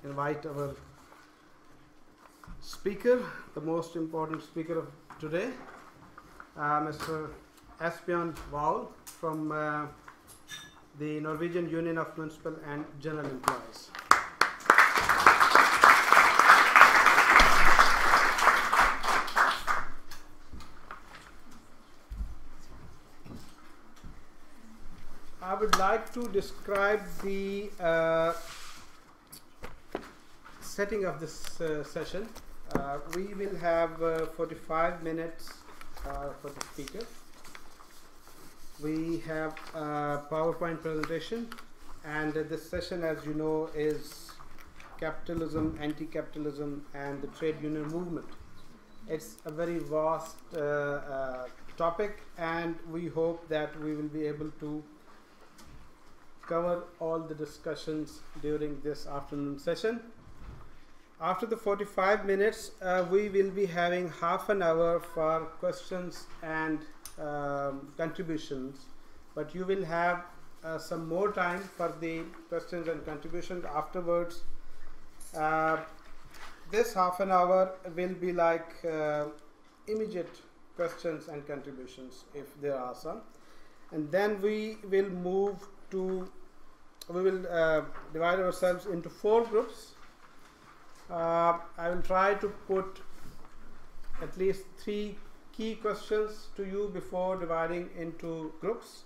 invite our speaker, the most important speaker of today, Mr. Asbjørn Wahl from the Norwegian Union of Municipal and General Employees. I would like to describe the setting of this session. We will have 45 minutes for the speaker. We have a PowerPoint presentation, and this session, as you know, is capitalism, anti-capitalism, and the trade union movement. It's a very vast topic, and we hope that we will be able to cover all the discussions during this afternoon session. After the 45 minutes, we will be having half an hour for questions and contributions, but you will have some more time for the questions and contributions afterwards. This half an hour will be like immediate questions and contributions if there are some, and then we will divide ourselves into 4 groups. I will try to put at least 3 key questions to you before dividing into groups.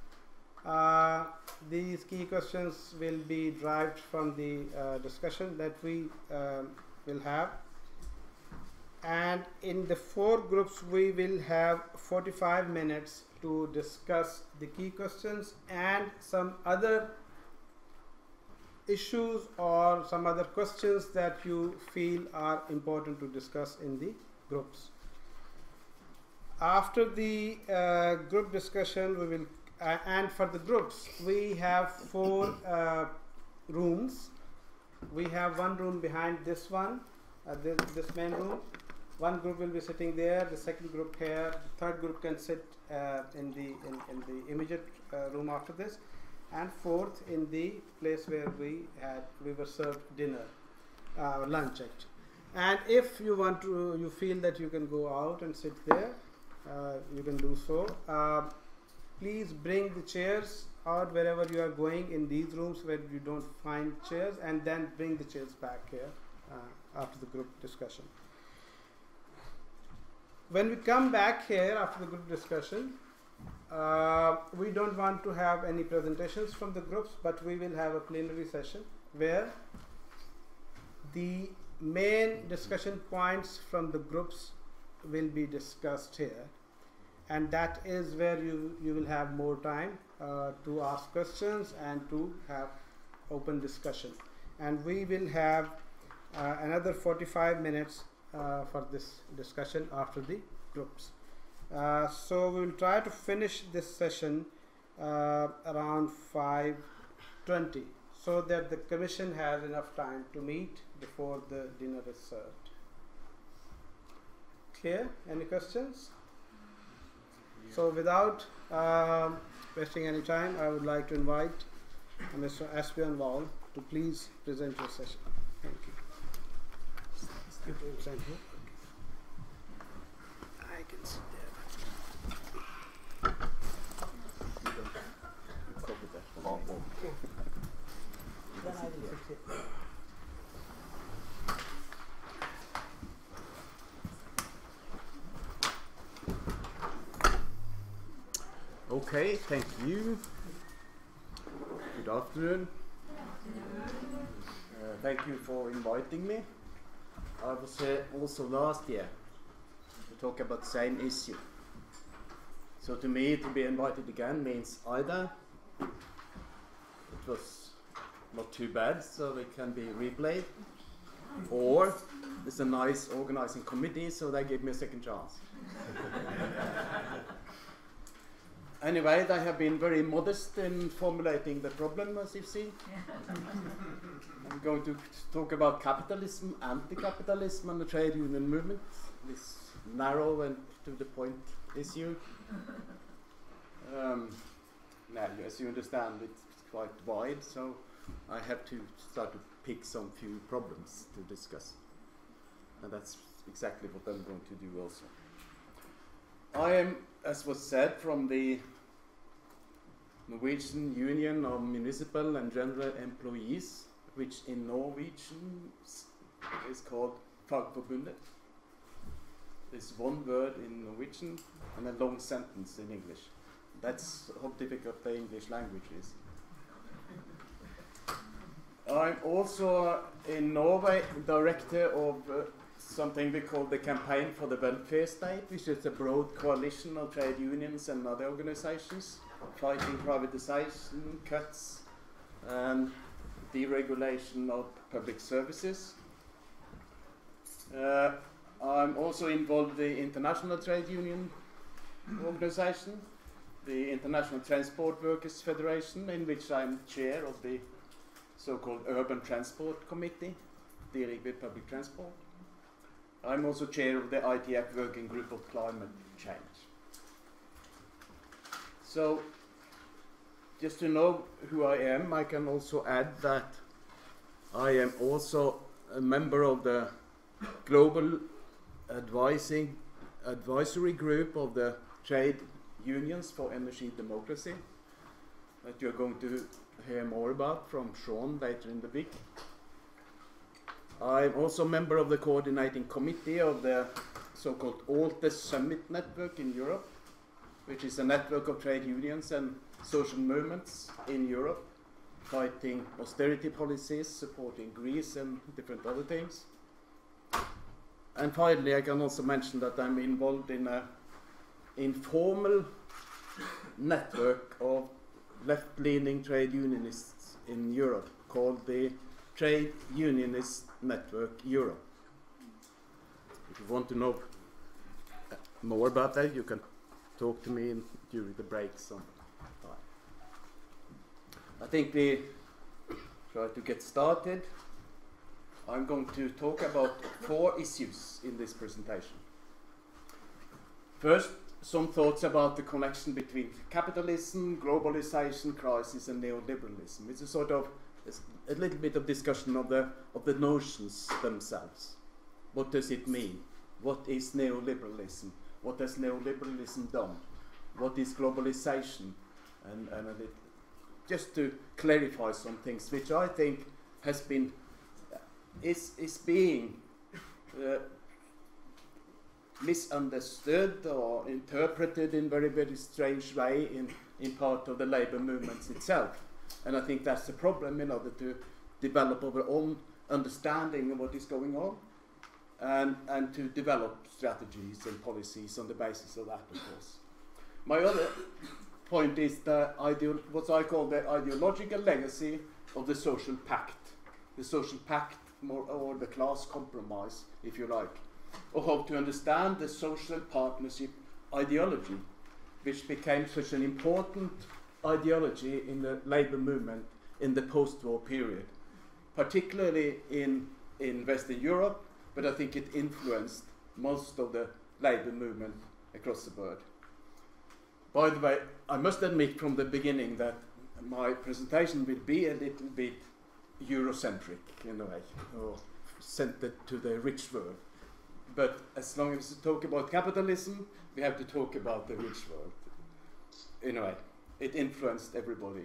These key questions will be derived from the discussion that we will have. And in the 4 groups, we will have 45 minutes to discuss the key questions and some other issues or some other questions that you feel are important to discuss in the groups. After the group discussion, we will and for the groups we have 4 rooms. We have one room behind this one, this main room. One group will be sitting there, the second group here, the third group can sit in the immediate room after this, and fourth in the place where we were served dinner, lunch actually. And if you want to, you feel that you can go out and sit there, you can do so. Please bring the chairs out wherever you are going in these rooms where you don't find chairs, and then bring the chairs back here after the group discussion. When we come back here after the group discussion, we don't want to have any presentations from the groups, but we will have a plenary session where the main discussion points from the groups will be discussed here, and that is where you will have more time to ask questions and to have open discussion. And we will have another 45 minutes for this discussion after the groups. So we will try to finish this session around 5:20, so that the commission has enough time to meet before the dinner is served. Clear? Any questions? Yeah. So without wasting any time, I would like to invite Mr. Ashbjorn Wahl to please present your session. Thank you. I can sit there. Okay, thank you. Good afternoon. Thank you for inviting me. I was here also last year to talk about the same issue. So to me, to be invited again means either it was not too bad, so it can be replayed, or it's a nice organizing committee, so they give me a second chance. Anyway, they have been very modest in formulating the problem, as you've seen. I'm going to talk about capitalism, anti-capitalism, and the trade union movement. This narrow and to the point issue. Now, as you understand, it's quite wide, so I have to start to pick some few problems to discuss. And that's exactly what I'm going to do also. I am, as was said, from the Norwegian Union of Municipal and General Employees, which in Norwegian is called Fagforbundet. There's one word in Norwegian and a long sentence in English. That's how difficult the English language is. I'm also in Norway director of something we call the Campaign for the Welfare State, which is a broad coalition of trade unions and other organizations fighting privatization, cuts, and deregulation of public services. I'm also involved in the International Trade Union organization, the International Transport Workers Federation, in which I'm chair of the so-called Urban Transport Committee, dealing with public transport. I'm also chair of the ITF Working Group of Climate Change. So, just to know who I am, I can also add that I am also a member of the Global Advisory Group of the Trade Unions for Energy Democracy, that you're going to hear more about from Sean later in the week. I'm also a member of the coordinating committee of the so-called ALTE Summit Network in Europe, which is a network of trade unions and social movements in Europe, fighting austerity policies, supporting Greece and different other things. And finally, I can also mention that I'm involved in an informal network of left-leaning trade unionists in Europe called the Trade Unionist Network Europe. If you want to know more about that, you can talk to me during the break sometime. I think we try to get started. I'm going to talk about 4 issues in this presentation. First, some thoughts about the connection between capitalism, globalization crisis, and neoliberalism. It's a sort of a little bit of discussion of the notions themselves. What does it mean? What is neoliberalism? What has neoliberalism done? What is globalization? And a little, just to clarify some things, which I think has been is being misunderstood or interpreted in very, very strange way in part of the labor movements itself. And I think that's the problem in order to develop our own understanding of what is going on and to develop strategies and policies on the basis of that, of course. My other point is what I call the ideological legacy of the social pact. The social pact, or the class compromise, if you like, or how to understand the social partnership ideology, which became such an important ideology in the labor movement in the post-war period, particularly in Western Europe, but I think it influenced most of the labor movement across the world. By the way, I must admit from the beginning that my presentation will be a little bit Eurocentric in a way, or centered to the rich world. But as long as we talk about capitalism, we have to talk about the rich world. In a way, it influenced everybody.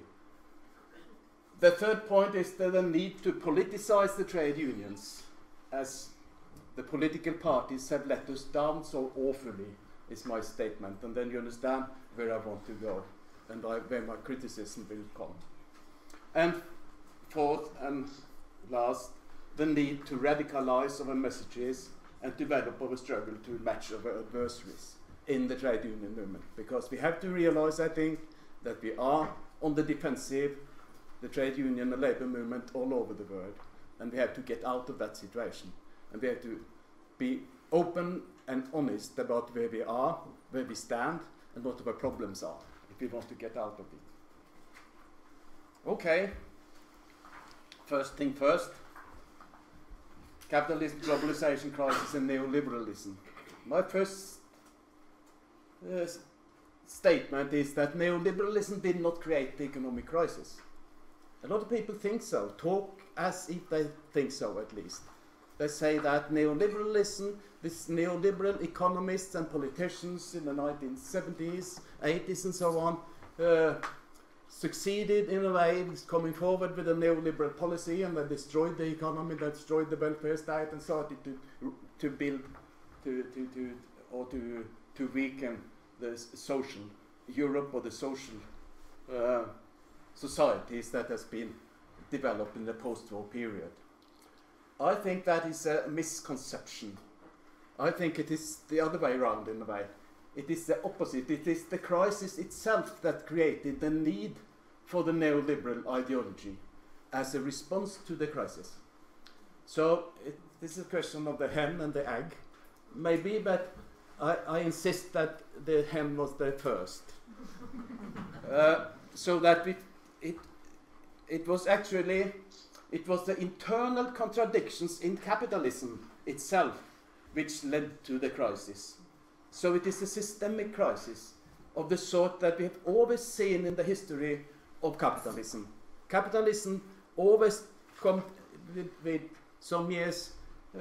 The third point is the need to politicize the trade unions, as the political parties have let us down so awfully, is my statement. And then you understand where I want to go and where my criticism will come. And fourth and last, the need to radicalize our messages and develop our struggle to match our adversaries in the trade union movement. Because we have to realize, I think, that we are on the defensive, the trade union and labor movement all over the world, and we have to get out of that situation. And we have to be open and honest about where we are, where we stand, and what our problems are, if we want to get out of it. Okay. First thing first, capitalism, globalization crisis, and neoliberalism. My first statement is that neoliberalism did not create the economic crisis. A lot of people think so, talk as if they think so at least. They say that neoliberalism, these neoliberal economists and politicians in the 1970s, 80s and so on, succeeded in a way coming forward with a neoliberal policy, and they destroyed the economy, they destroyed the welfare state and started to build, to weaken the social Europe or the social societies that has been developed in the post-war period. I think that is a misconception. I think it is the other way around in a way. It is the opposite. It is the crisis itself that created the need for the neoliberal ideology as a response to the crisis. So this is a question of the hen and the egg, maybe, but I insist that the hen was there first. So that it was actually, it was the internal contradictions in capitalism itself which led to the crisis. So it is a systemic crisis of the sort that we have always seen in the history of capitalism. Capitalism always comes with some years,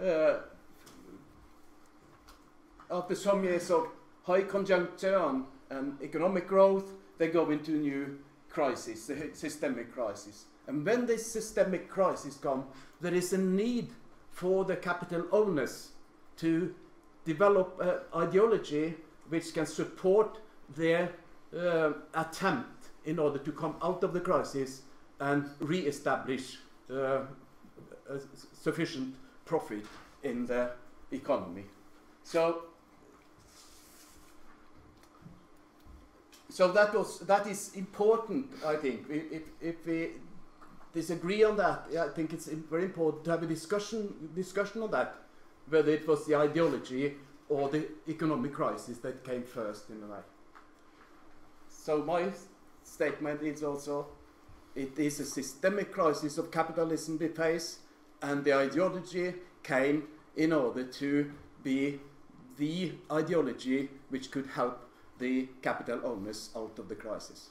after some years of high conjuncture and economic growth, they go into new crisis, a systemic crisis. And when this systemic crisis comes, there is a need for the capital owners to develop an ideology which can support their attempt in order to come out of the crisis and re-establish sufficient profit in the economy. So that is important, I think. If we disagree on that, I think it's very important to have a discussion on that, whether it was the ideology or the economic crisis that came first in a way. So my statement is also, it is a systemic crisis of capitalism we face, and the ideology came in order to be the ideology which could help the capital owners out of the crisis.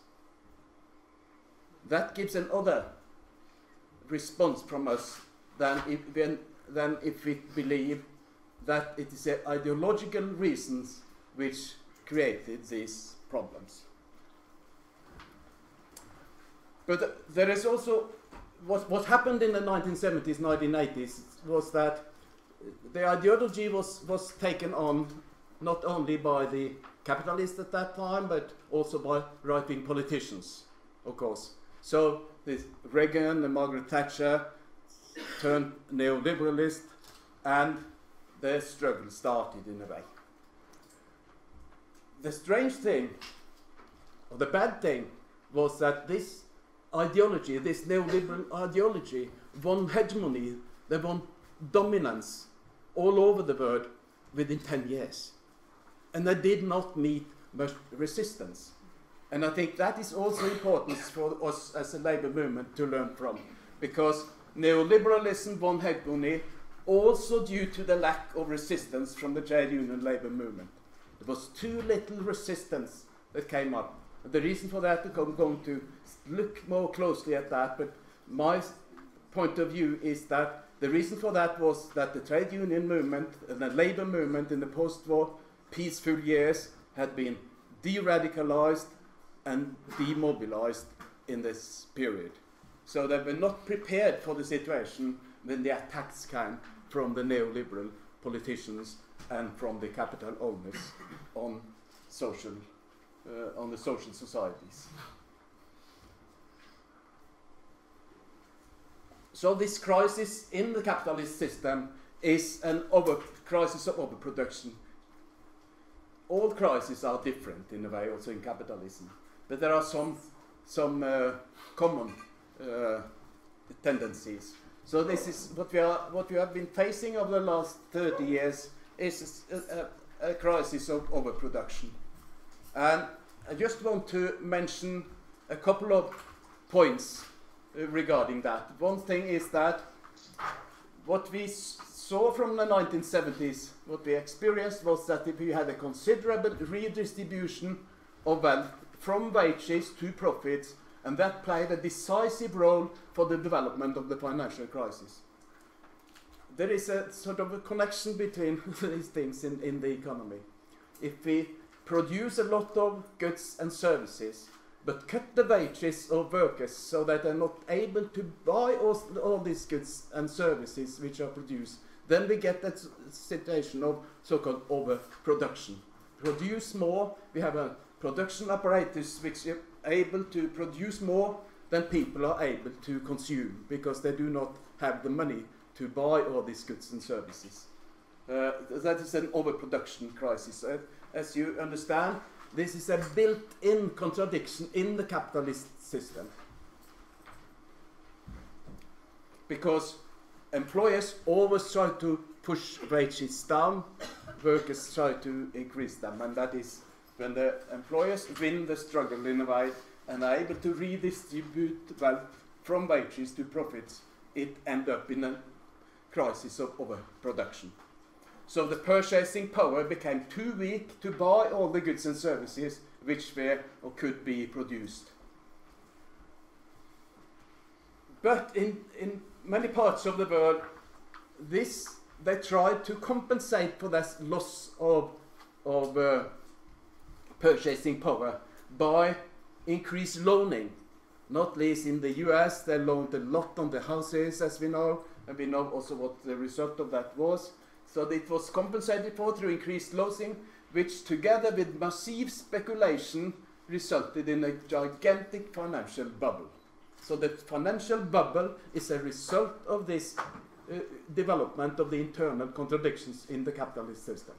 That gives another response from us than if we believe that it is the ideological reasons which created these problems. But there is also, what happened in the 1970s, 1980s was that the ideology was taken on not only by the capitalists at that time, but also by right-wing politicians, of course. So this Reagan and Margaret Thatcher turned neoliberalist, and the struggle started in a way. The strange thing, or the bad thing, was that this ideology, this neoliberal ideology, won hegemony, they won dominance all over the world within 10 years. And they did not meet much resistance. And I think that is also important for us as a labour movement to learn from, because neoliberalism won hegemony also due to the lack of resistance from the trade union labour movement. There was too little resistance that came up. And the reason for that, I'm going to look more closely at that, but my point of view is that the reason for that was that the trade union movement and the labour movement in the post-war peaceful years had been de-radicalized and demobilized in this period. So they were not prepared for the situation when the attacks came from the neoliberal politicians and from the capital owners on the social societies. So this crisis in the capitalist system is an crisis of overproduction. All crises are different in a way, also in capitalism, but there are some common tendencies. So this is what we have been facing over the last 30 years is a crisis of overproduction. And I just want to mention a couple of points regarding that. One thing is that what we saw from the 1970s, what we experienced was that if we had a considerable redistribution of wealth from wages to profits, And that played a decisive role for the development of the financial crisis. There is a sort of a connection between these things in the economy. If we produce a lot of goods and services, but cut the wages of workers so that they're not able to buy all these goods and services which are produced, then we get that situation of so-called overproduction. Produce more, we have a production apparatus which is able to produce more than people are able to consume, because they do not have the money to buy all these goods and services. That is an overproduction crisis. As you understand, this is a built-in contradiction in the capitalist system. Because employers always try to push wages down, workers try to increase them, and that is when the employers win the struggle in a way and are able to redistribute wealth from wages to profits, it ends up in a crisis of overproduction. So the purchasing power became too weak to buy all the goods and services which were or could be produced. But in many parts of the world, they tried to compensate for this loss of purchasing power by increased loaning. Not least in the US, they loaned a lot on the houses, as we know, and we know also what the result of that was. So it was compensated for through increased loaning, which together with massive speculation resulted in a gigantic financial bubble. So the financial bubble is a result of this development of the internal contradictions in the capitalist system.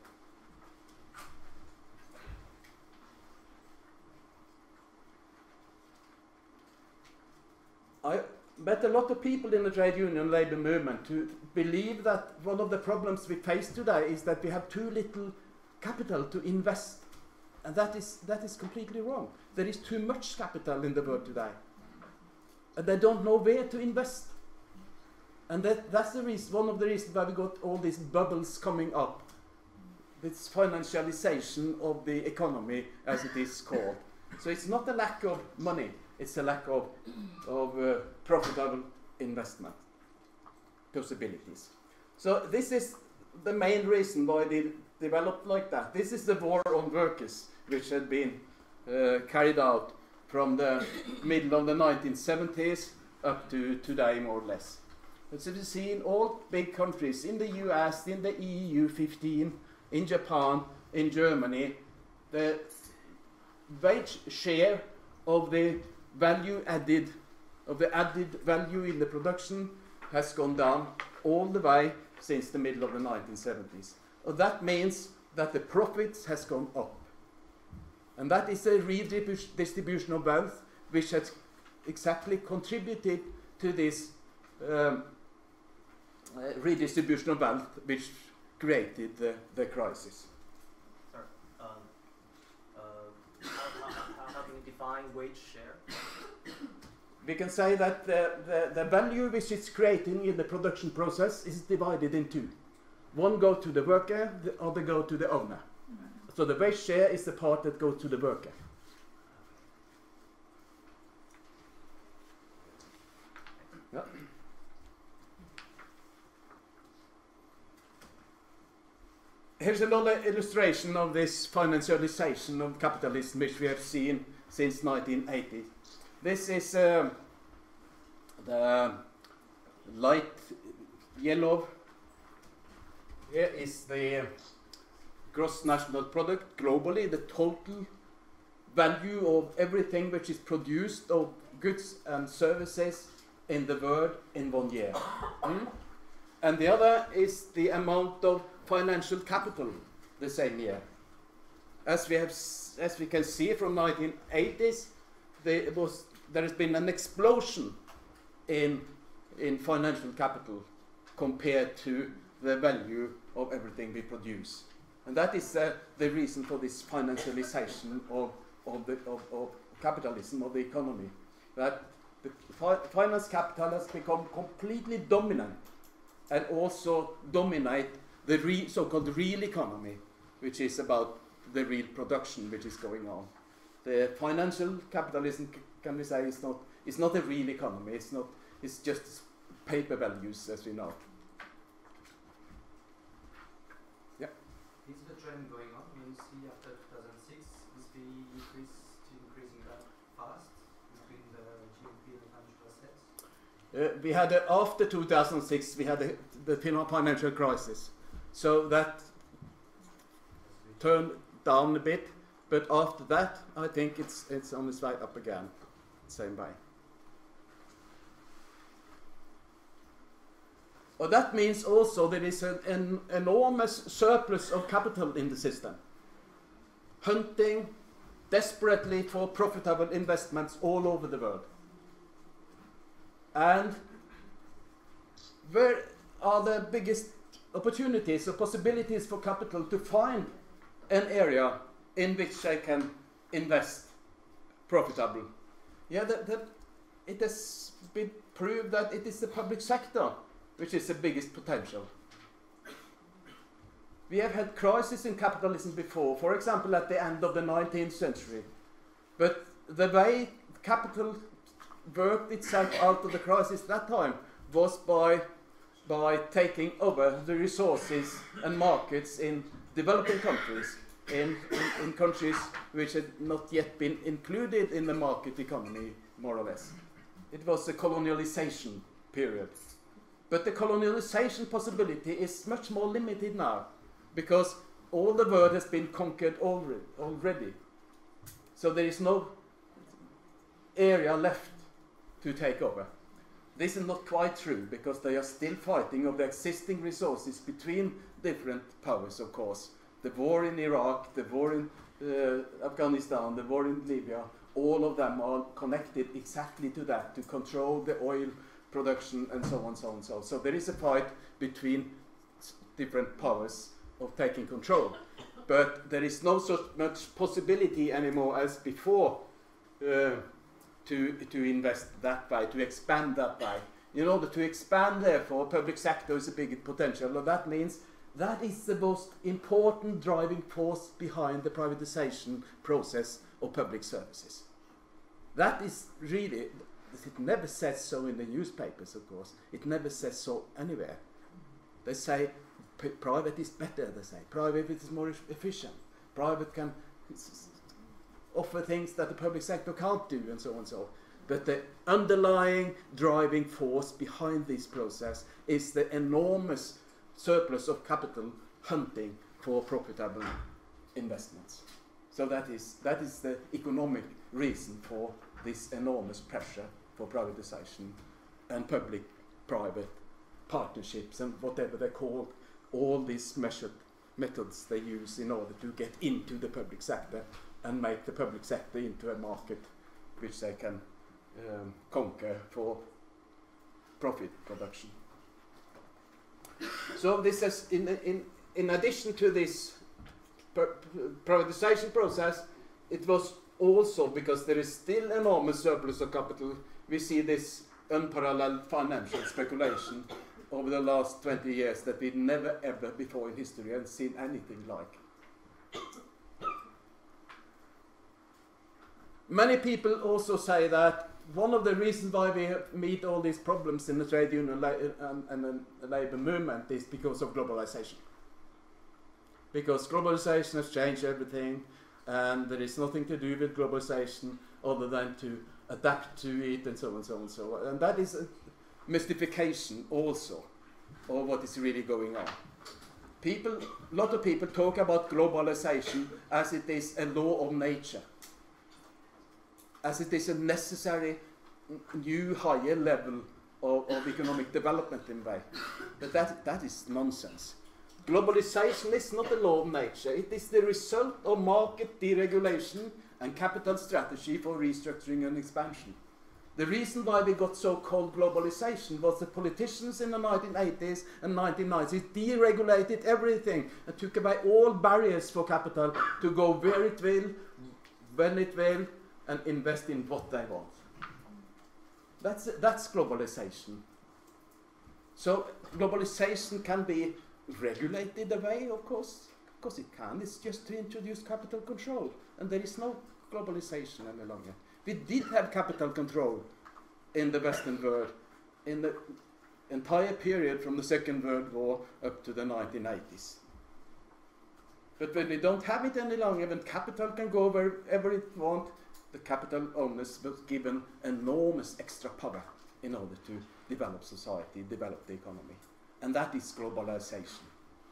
I met a lot of people in the trade union labor movement who believe that one of the problems we face today is that we have too little capital to invest. And that is completely wrong. There is too much capital in the world today. And they don't know where to invest. And that's the reason, one of the reasons why we got all these bubbles coming up. This financialization of the economy, as it is called. So it's not a lack of money, it's a lack of profitable investment possibilities. So this is the main reason why they developed like that. This is the war on workers, which had been carried out from the middle of the 1970s up to today, more or less. As you see in all big countries, in the US, in the EU15, in Japan, in Germany, the wage share of the value added, of the added value in the production has gone down all the way since the middle of the 1970s. That means that the profits has gone up. And that is a redistribution of wealth which has exactly contributed to this redistribution of wealth which created the crisis. Sorry, how can you define wage share? We can say that the value which is creating in the production process is divided in two. One goes to the worker, the other goes to the owner. So the wage share is the part that goes to the worker. Yeah. Here's another illustration of this financialization of capitalism which we have seen since 1980. This is the light yellow. Here is the gross national product globally, the total value of everything which is produced of goods and services in the world in 1 year. And the other is the amount of financial capital the same year. As we can see from 1980s, there has been an explosion in financial capital compared to the value of everything we produce. And that is the reason for this financialization of capitalism, of the economy. That the finance capital has become completely dominant and also dominate the so-called real economy, which is about the real production which is going on. The financial capitalism can we say, it's not a real economy. It's just paper values as we know. Yeah. Is the trend going on? I mean, you see after 2006, is the increasing that fast between the GDP and financial assets? We had after 2006 we had the financial crisis, so that turned down a bit. But after that, I think it's on its way up again, same way. Well, that means also there is an enormous surplus of capital in the system, hunting desperately for profitable investments all over the world. And where are the biggest opportunities or possibilities for capital to find an area in which they can invest profitable? Yeah, it has been proved that it is the public sector which is the biggest potential. We have had crises in capitalism before, for example at the end of the 19th century. But the way capital worked itself out of the crisis that time was by taking over the resources and markets in developing countries, in countries which had not yet been included in the market economy, more or less. It was a colonialization period. But the colonialization possibility is much more limited now, because all the world has been conquered already. So there is no area left to take over. This is not quite true, because they are still fighting over the existing resources between different powers, of course. The war in Iraq, the war in Afghanistan, the war in Libya, all of them are connected exactly to that, to control the oil production and so on, so on, so on. So there is a fight between different powers of taking control. But there is no so much possibility anymore as before to invest that way, to expand that way. In order to expand, therefore, public sector is a big potential. And that means that is the most important driving force behind the privatization process of public services. That is really, it never says so in the newspapers, of course. It never says so anywhere. They say private is better, they say. Private is more efficient. Private can offer things that the public sector can't do, and so on and so on. But the underlying driving force behind this process is the enormous surplus of capital hunting for profitable investments. So that is the economic reason for this enormous pressure for privatization and public-private partnerships and whatever they're called, all these methods they use in order to get into the public sector and make the public sector into a market which they can conquer for profit production. So this is in addition to this privatization process, it was also, because there is still enormous surplus of capital, we see this unparalleled financial speculation over the last 20 years that we've never ever before in history have seen anything like. Many people also say that one of the reasons why we meet all these problems in the trade union and the labour movement is because of globalization. Because globalization has changed everything, and there is nothing to do with globalization other than to adapt to it, and so on, so on, so on. And that is a mystification also of what is really going on. A lot of people talk about globalization as it is a law of nature, as it is a necessary new higher level of economic development in a way. But that is nonsense. Globalization is not a law of nature. It is the result of market deregulation and capital strategy for restructuring and expansion. The reason why we got so-called globalization was the politicians in the 1980s and 1990s deregulated everything and took away all barriers for capital to go where it will, when it will, and invest in what they want. That's globalization. So globalization can be regulated away, of course it can. It's just to introduce capital control, and there is no globalization any longer. We did have capital control in the Western world in the entire period from the Second World War up to the 1980s. But when we don't have it any longer, when capital can go wherever it wants, the capital owners was given enormous extra power in order to develop society, develop the economy. And that is globalization.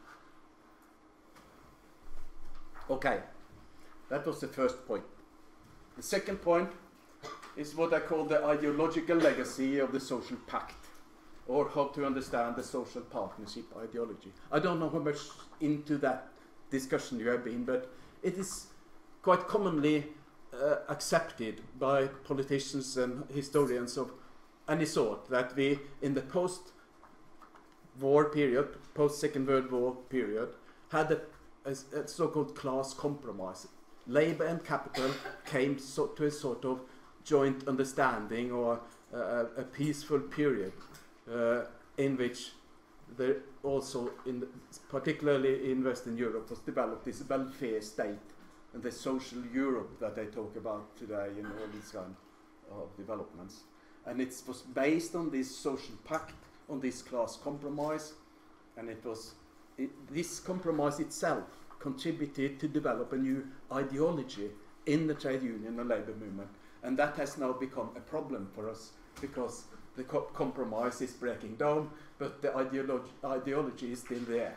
Okay, that was the first point. The second point is what I call the ideological legacy of the social pact, or how to understand the social partnership ideology. I don't know how much into that discussion you have been, but it is quite commonly accepted by politicians and historians of any sort that we, in the post-war period, post-Second World War period, had a so-called class compromise. Labour and capital came to a sort of joint understanding, or a peaceful period in which there also, particularly in Western Europe, was developed this welfare state and the social Europe that I talk about today in all these kind of developments. And it was based on this social pact, on this class compromise, and this compromise itself contributed to develop a new ideology in the trade union and labour movement. And that has now become a problem for us, because the compromise is breaking down, but the ideology is still there.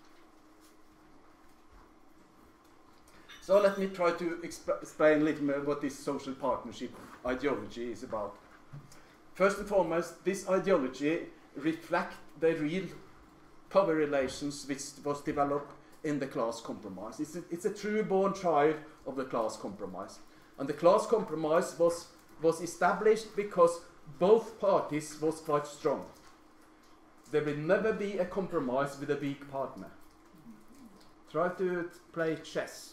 So let me try to explain a little more what this social partnership ideology is about. First and foremost, this ideology reflects the real power relations which was developed in the class compromise. It's a true born child of the class compromise. And the class compromise was established because both parties was quite strong. There will never be a compromise with a weak partner. Try to play chess.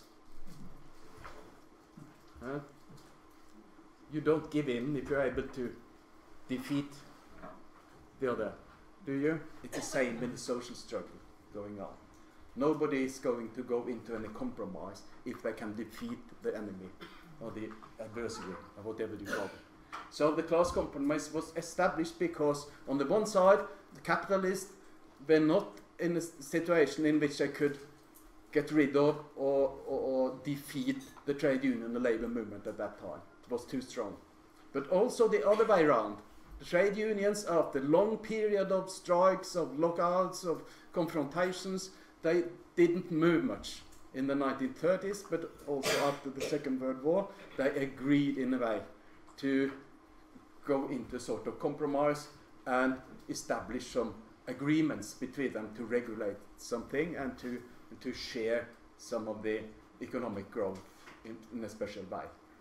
You don't give in if you're able to defeat the other, do you? It's the same in the social struggle going on. Nobody is going to go into any compromise if they can defeat the enemy or the adversary, or whatever you call it. So the class compromise was established because, on the one side, the capitalists were not in a situation in which they could get rid of or defeat the trade union, the labour movement at that time. It was too strong. But also the other way around. The trade unions, after a long period of strikes, of lockouts, of confrontations, they didn't move much in the 1930s, but also after the Second World War, they agreed in a way to go into sort of compromise and establish some agreements between them to regulate something and to share some of the economic growth in a special way.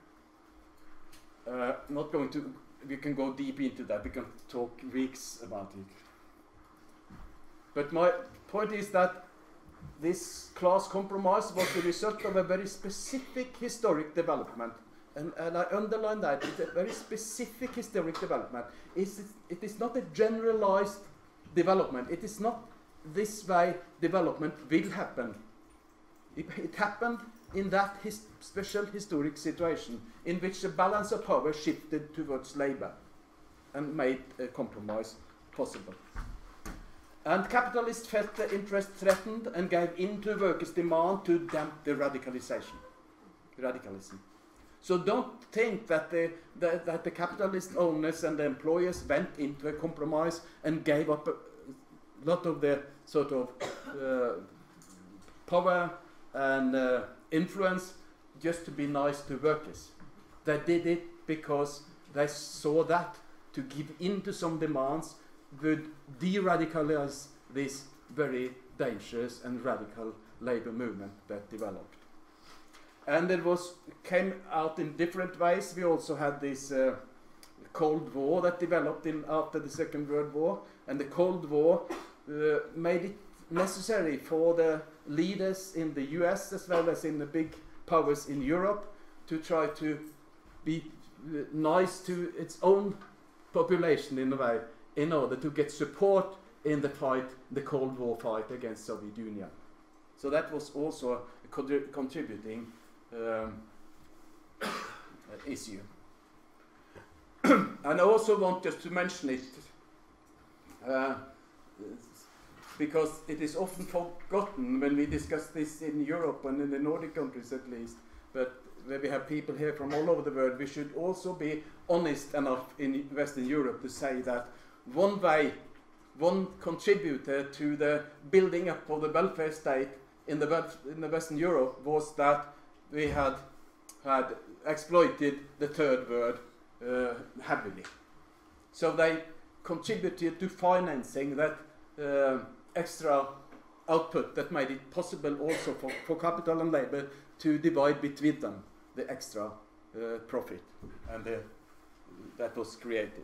Not going to, we can go deep into that, we can talk weeks about it. But my point is that this class compromise was the result of a very specific historic development. And I underline that, it's a very specific historic development. It is not a generalized development. It is not this way development will happen. It happened in that special historic situation in which the balance of power shifted towards labour and made a compromise possible. And capitalists felt the interest threatened and gave in to workers' demand to damp the radicalism. So don't think that the capitalist owners and the employers went into a compromise and gave up a lot of their sort of power and influence just to be nice to workers. They did it because they saw that to give in to some demands would de-radicalize this very dangerous and radical labour movement that developed. And it came out in different ways. We also had this Cold War that developed after the Second World War, and the Cold War made it necessary for the leaders in the US as well as in the big powers in Europe to try to be nice to its own population in a way, in order to get support in the fight, the Cold War fight against Soviet Union. So that was also a contributing issue. And I also want just to mention it, because it is often forgotten when we discuss this in Europe and in the Nordic countries at least, but where we have people here from all over the world, we should also be honest enough in Western Europe to say that one contributor to the building up of the welfare state in the Western Europe was that we had exploited the third world heavily. So they contributed to financing that extra output that made it possible also for capital and labor to divide between them the extra profit and that was created.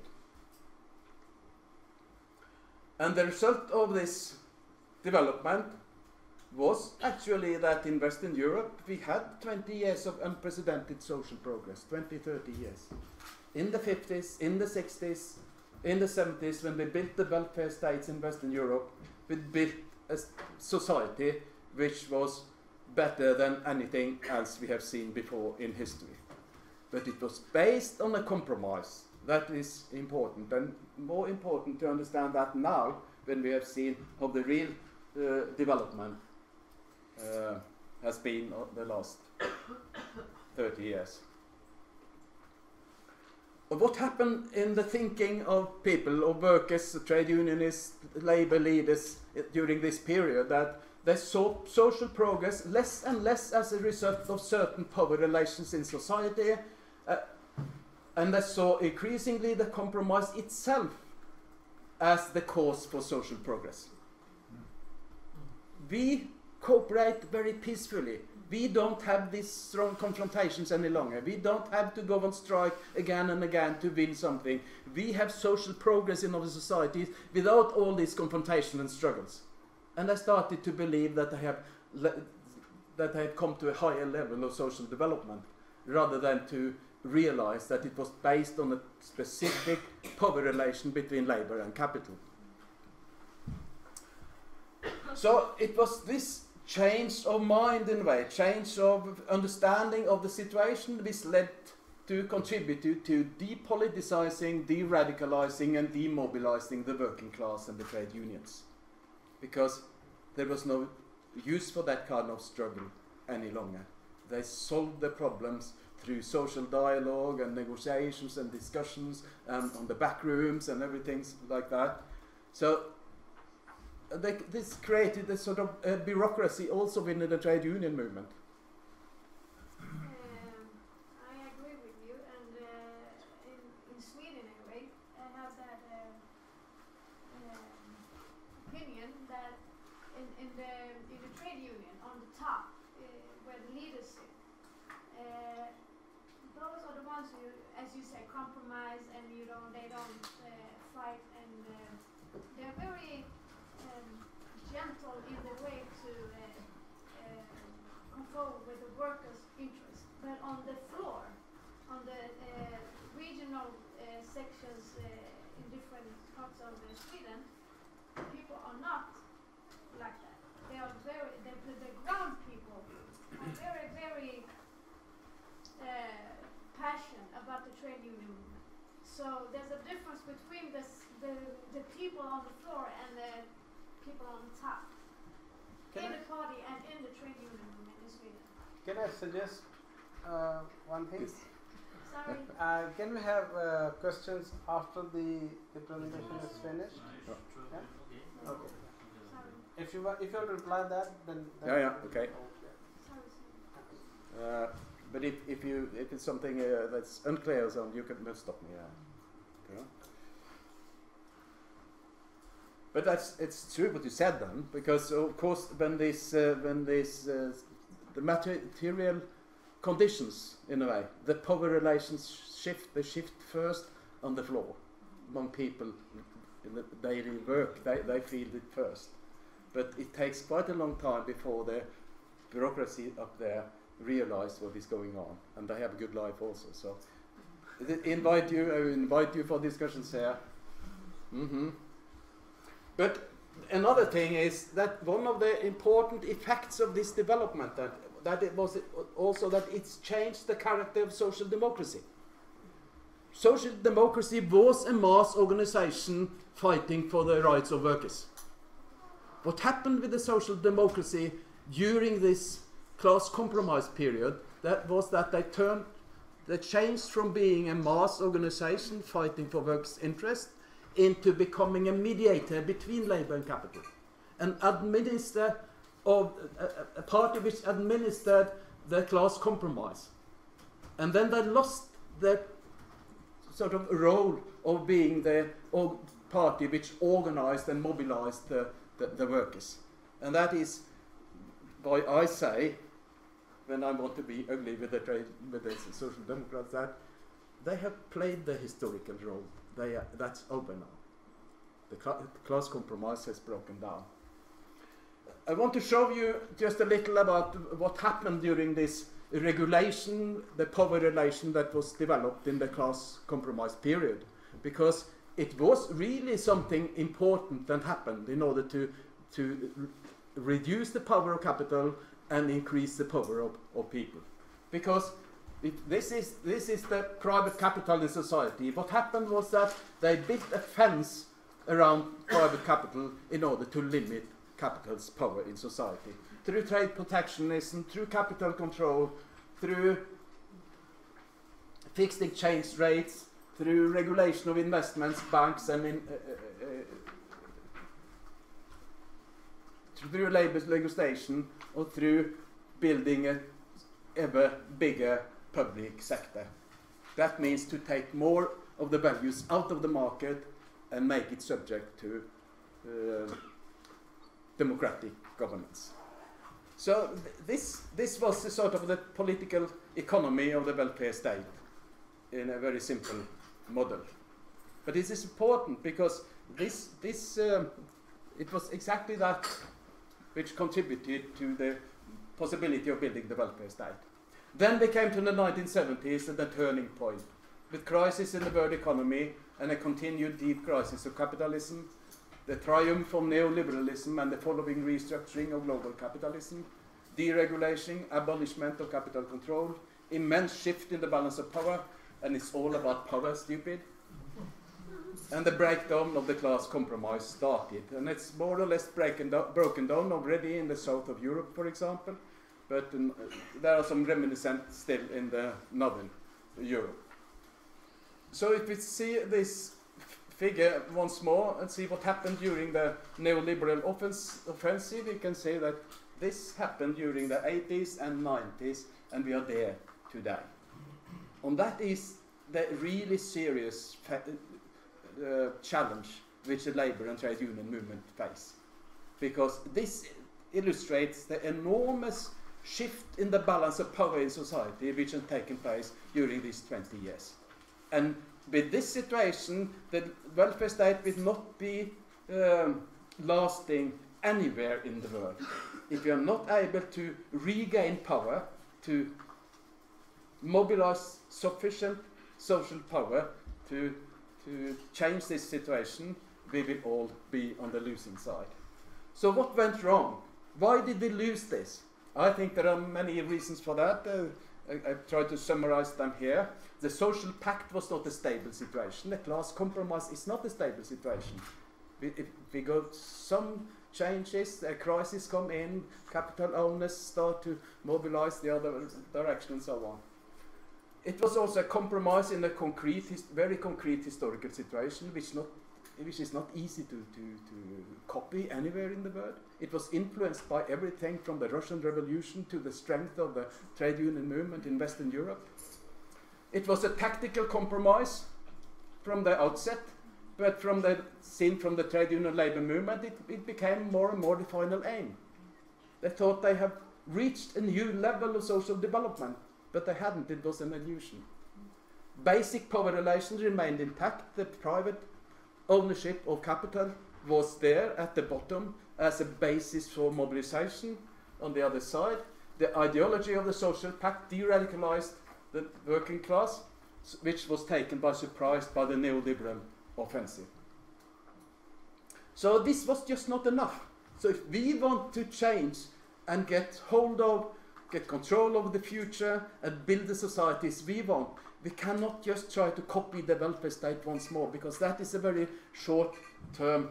And the result of this development was actually that in Western Europe we had 20 years of unprecedented social progress, 20, 30 years. In the 50s, in the 60s, in the 70s, when we built the welfare states in Western Europe, we built a society which was better than anything else we have seen before in history. But it was based on a compromise. That is important, and more important to understand that now when we have seen how the real development has been the last 30 years. But what happened in the thinking of people, of workers, trade unionists, labor leaders during this period, that they saw social progress less and less as a result of certain power relations in society, and they saw increasingly the compromise itself as the cause for social progress. We cooperate very peacefully. We don't have these strong confrontations any longer. We don't have to go on strike again and again to win something. We have social progress in our societies without all these confrontation and struggles. And I started to believe that I have come to a higher level of social development, rather than to realize that it was based on a specific power relation between labor and capital. So it was this change of mind in a way, change of understanding of the situation, which led to contribute to depoliticizing, de-radicalizing and demobilizing the working class and the trade unions. Because there was no use for that kind of struggle any longer. They solved the problems through social dialogue and negotiations and discussions on the back rooms and everything like that. So this created a sort of bureaucracy also within the trade union movement. I agree with you, and in Sweden anyway, I have that opinion that in the trade union on the top, where the leaders sit, those are the ones who, as you say, compromise, and they don't fight, and they're very gentle in the way to conform with the workers' interest. But on the floor, on the regional sections in different parts of Sweden, people are not like that. They are the ground people are very, very passionate about the trade union movement. So there's a difference between the people on the floor and the people on the top, in the party and in the trade union movement in Sweden. Can I suggest one thing? Yes. Sorry. Can we have questions after the presentation is finished? Yeah? Okay. Sorry. If you want to reply that, then Yeah, okay. Sorry. But if it's something that's unclear or something, you can stop me. Yeah. But it's true what you said then, because of course when the material conditions in a way, the power relations shift first on the floor among people in the daily work. They feel it first, but it takes quite a long time before the bureaucracy up there realize what is going on, and they have a good life also. So I invite you for discussions here. But another thing is that one of the important effects of this development that it was also that it's changed the character of social democracy. social democracy was a mass organization fighting for the rights of workers. What happened with the social democracy during this class compromise period, that was that they changed from being a mass organization fighting for workers' interests into becoming a mediator between labor and capital, an administrator of a party which administered the class compromise. And then they lost their sort of role of being the party which organized and mobilized the workers. And that is why I say, when I want to be ugly with the social democrats, that they have played the historical role. That's over now. The class compromise has broken down. I want to show you just a little about what happened during this regulation, the power relation that was developed in the class compromise period, because it was really something important that happened in order to reduce the power of capital and increase the power of people. Because this is the private capital in society. What happened was that they built a fence around private capital in order to limit capital's power in society. Through trade protectionism, through capital control, through fixed exchange rates, through regulation of investments, banks, and through labor legislation, or through building an ever bigger public sector. That means to take more of the values out of the market and make it subject to democratic governance. So this was the sort of the political economy of the welfare state in a very simple model. But this is important because it was exactly that which contributed to the possibility of building the welfare state. Then we came to the 1970s and the turning point, with crisis in the world economy and a continued deep crisis of capitalism, the triumph of neoliberalism and the following restructuring of global capitalism, deregulation, abolishment of capital control, immense shift in the balance of power, and it's all about power, stupid. And the breakdown of the class compromise started. And it's more or less broken down already in the south of Europe, for example, but there are some reminiscent still in the northern Europe. So if we see this figure once more and see what happened during the neoliberal offensive, we can say that this happened during the 80s and 90s, and we are there today. And that is the really serious challenge which the labor and trade union movement face. Because this illustrates the enormous shift in the balance of power in society which has taken place during these 20 years. And with this situation, the welfare state will not be lasting anywhere in the world. If you are not able to regain power, to mobilize sufficient social power to change this situation, we will all be on the losing side. So what went wrong? Why did we lose this? I think there are many reasons for that. I've tried to summarize them here. The social pact was not a stable situation. The class compromise is not a stable situation. If we got some changes, a crisis come in, capital owners start to mobilize the other direction and so on. It was also a compromise in a very concrete historical situation, which is not easy to copy anywhere in the world. It was influenced by everything from the Russian Revolution to the strength of the trade union movement in Western Europe. It was a tactical compromise from the outset, but seen from the trade union labor movement, it became more and more the final aim. They thought they have reached a new level of social development, but they hadn't. It was an illusion. Basic power relations remained intact. The private ownership of capital was there at the bottom as a basis for mobilization. On the other side, the ideology of the social pact de-radicalized the working class, which was taken by surprise by the neoliberal offensive. So this was just not enough. So if we want to change and get control over the future and build the societies we want, we cannot just try to copy the welfare state once more, because that is a very short-term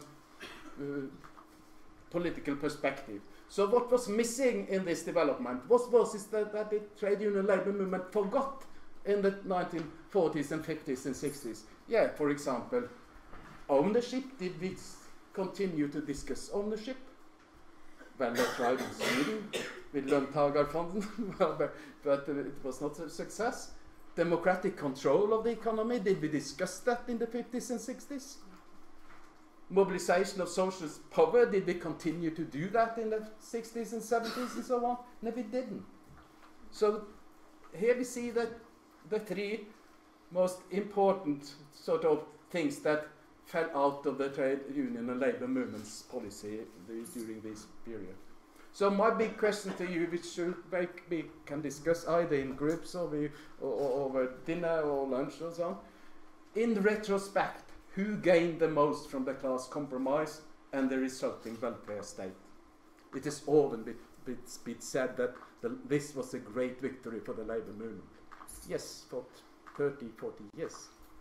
political perspective. So what was missing in this development was that the trade union labor movement forgot in the 1940s and 50s and 60s. Yeah, for example, ownership. Did we continue to discuss ownership? Well, they tried in Sweden with Löntagarfonden, but it was not a success. Democratic control of the economy, did we discuss that in the 50s and 60s? Mobilization of socialist power, did we continue to do that in the 60s and 70s and so on? No, we didn't. So here we see that the three most important sort of things that fell out of the trade union and labor movement's policy during this period. So my big question to you, which we can discuss either in groups or over dinner or lunch or so on, in retrospect, who gained the most from the class compromise and the resulting welfare state? It has often been said that this was a great victory for the labor movement. Yes, for 30, 40 years.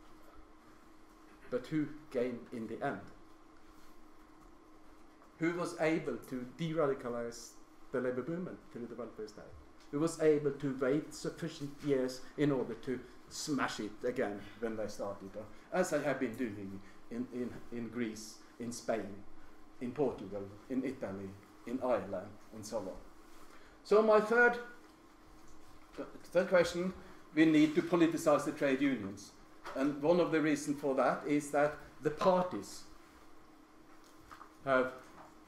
But who gained in the end? Who was able to de-radicalize the labor movement through the welfare state? Who was able to wait sufficient years in order to smash it again when they started, as I have been doing in Greece, in Spain, in Portugal, in Italy, in Ireland, and so on. So my third question, we need to politicize the trade unions. And one of the reasons for that is that the parties have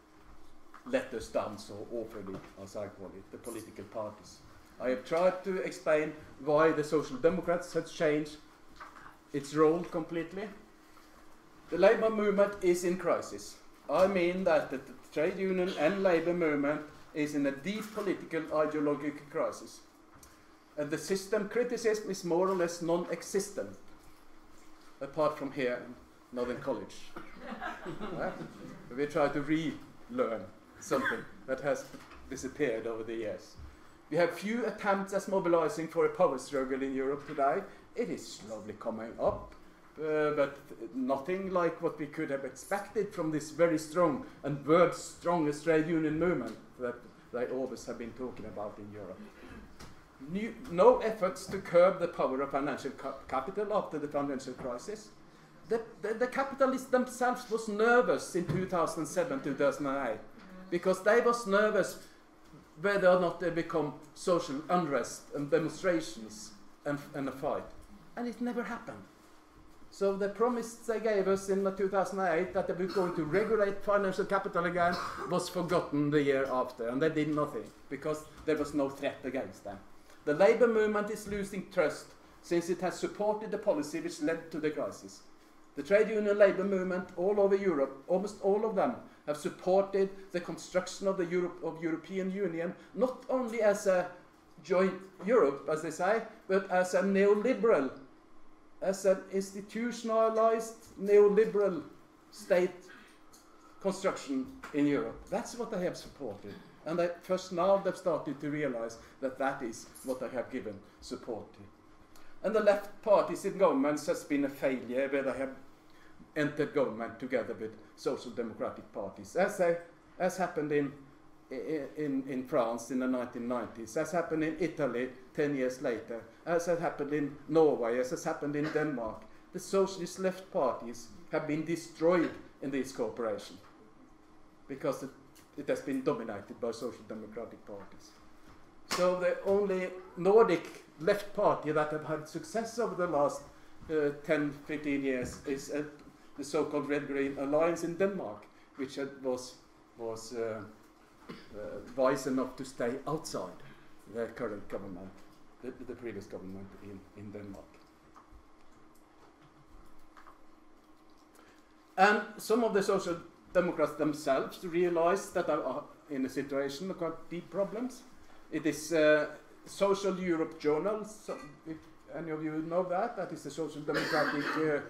let us down so awfully, as I call it, the political parties. I have tried to explain why the Social Democrats has changed its role completely. The labor movement is in crisis. I mean that the trade union and labor movement is in a deep political ideological crisis. And the system criticism is more or less non-existent, apart from here in Northern College. Right? We try to relearn something that has disappeared over the years. We have few attempts at mobilizing for a power struggle in Europe today. It is slowly coming up, but nothing like what we could have expected from this very strong and world's strongest trade union movement that they always have been talking about in Europe. No efforts to curb the power of financial capital after the financial crisis. The capitalists themselves was nervous in 2007, 2008, because they was nervous whether or not they become social unrest and demonstrations and a fight. And it never happened. So the promise they gave us in 2008 that they were going to regulate financial capital again was forgotten the year after, and they did nothing because there was no threat against them. The labor movement is losing trust since it has supported the policy which led to the crisis. The trade union labor movement all over Europe, almost all of them, have supported the construction of the European Union, not only as a joint Europe, as they say, but as a neoliberal, as an institutionalized neoliberal state construction in Europe. That's what they have supported. And first now they've started to realize that that is what they have given support to. And the left parties in governments has been a failure where they have entered government together with social democratic parties, as happened in France in the 1990s, as happened in Italy 10 years later, as has happened in Norway, as has happened in Denmark. The socialist left parties have been destroyed in this cooperation because it has been dominated by social democratic parties. So the only Nordic left party that have had success over the last 10-15 years is the so-called Red-Green Alliance in Denmark, which was wise enough to stay outside the current government, the previous government in Denmark. And some of the social democrats themselves realized that they are in a situation of quite deep problems. It is Social Europe Journal, so if any of you know that is a social democratic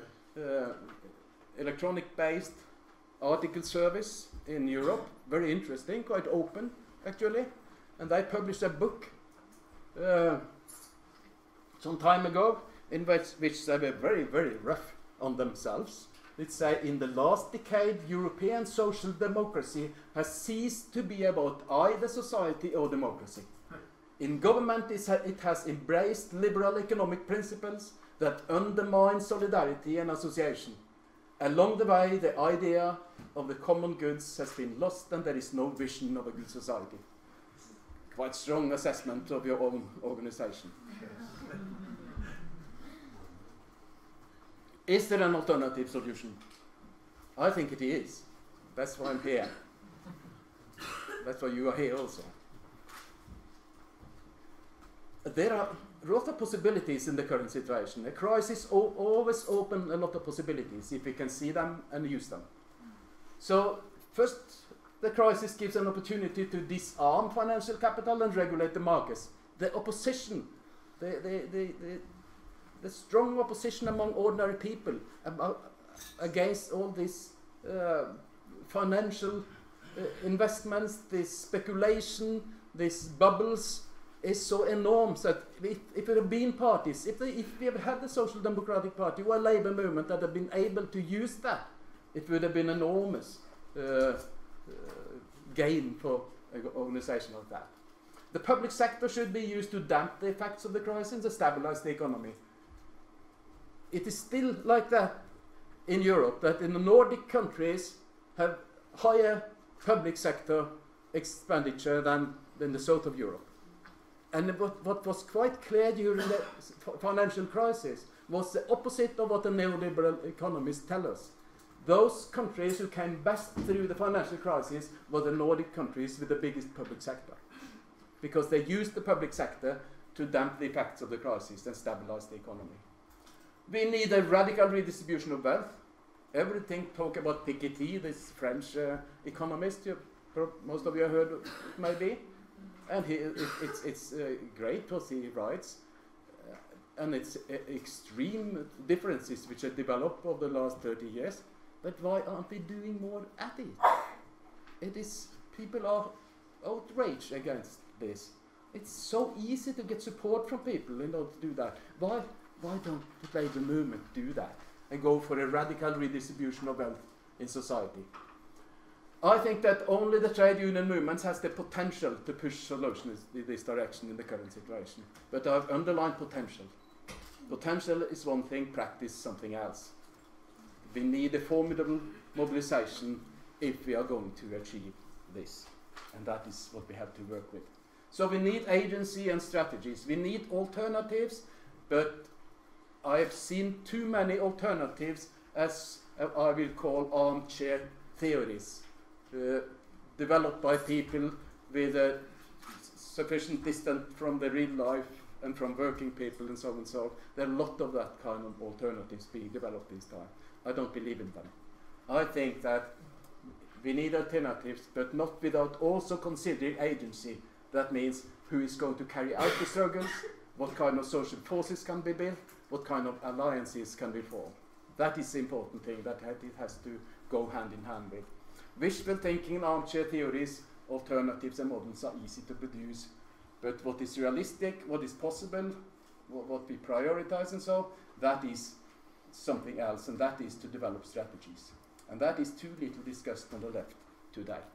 electronic-based article service in Europe. Very interesting, quite open actually. And they published a book some time ago in which they were very, very rough on themselves. It say, in the last decade, European social democracy has ceased to be about either society or democracy. In government, it has embraced liberal economic principles that undermine solidarity and association. Along the way, the idea of the common goods has been lost, and there is no vision of a good society. Quite strong assessment of your own organization. Is there an alternative solution? I think it is. That's why I'm here. That's why you are here also. There are a lot of possibilities in the current situation. A crisis always opens a lot of possibilities if we can see them and use them. So, first, the crisis gives an opportunity to disarm financial capital and regulate the markets. The opposition, the strong opposition among ordinary people against all these financial investments, this speculation, these bubbles, is so enormous that if there have been parties, if we have had the Social Democratic Party or a Labour movement that have been able to use that, it would have been enormous gain for an organisation like that. The public sector should be used to damp the effects of the crisis and stabilize the economy. It is still like that in Europe, that in the Nordic countries have higher public sector expenditure than in the south of Europe. And what was quite clear during the financial crisis was the opposite of what the neoliberal economists tell us. Those countries who came best through the financial crisis were the Nordic countries with the biggest public sector, because they used the public sector to damp the effects of the crisis and stabilize the economy. We need a radical redistribution of wealth. Everything talk about Piketty, this French economist, most of you have heard maybe. And it's great what he writes, and it's extreme differences which have developed over the last 30 years. But why aren't we doing more at it? It is, people are outraged against this. It's so easy to get support from people in order to do that. Why don't the labor movement do that and go for a radical redistribution of wealth in society? I think that only the trade union movements has the potential to push solutions in this direction in the current situation. But I've underlined potential. Potential is one thing, practice something else. We need a formidable mobilization if we are going to achieve this. And that is what we have to work with. So we need agency and strategies. We need alternatives, but I have seen too many alternatives as I will call armchair theories. Developed by people with a sufficient distance from the real life and from working people and so on and so on. There are a lot of that kind of alternatives being developed this time. I don't believe in them. I think that we need alternatives, but not without also considering agency. That means who is going to carry out the struggles, what kind of social forces can be built, what kind of alliances can be formed. That is the important thing that it has to go hand in hand with. Wishful thinking and armchair theories, alternatives and models are easy to produce, but what is realistic, what is possible, what we prioritize and so, that is something else, and that is to develop strategies. And that is too little discussed on the left today.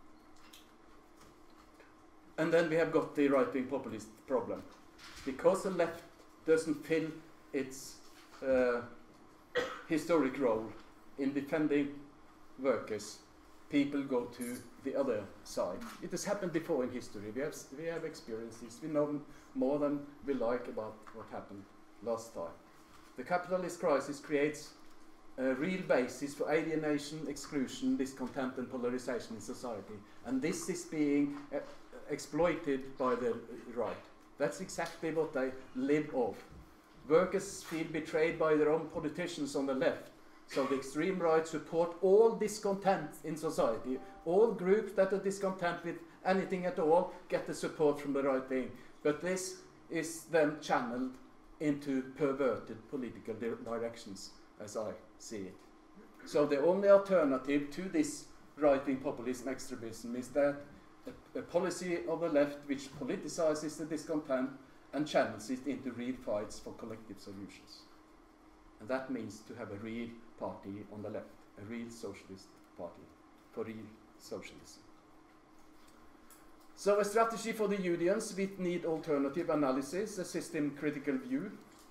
And then we have got the right-wing populist problem. Because the left doesn't fill its historic role in defending workers, people go to the other side. It has happened before in history. We have experienced this. We know more than we like about what happened last time. The capitalist crisis creates a real basis for alienation, exclusion, discontent and polarization in society. And this is being exploited by the right. That's exactly what they live off. Workers feel betrayed by their own politicians on the left. So the extreme right support all discontent in society. All groups that are discontent with anything at all get the support from the right wing. But this is then channeled into perverted political directions, as I see it. So the only alternative to this right-wing populism, extremism, is that a policy of the left which politicizes the discontent and channels it into real fights for collective solutions. And that means to have a real party on the left, a real socialist party for real socialism. So a strategy for the unions, we need alternative analysis, a system critical view.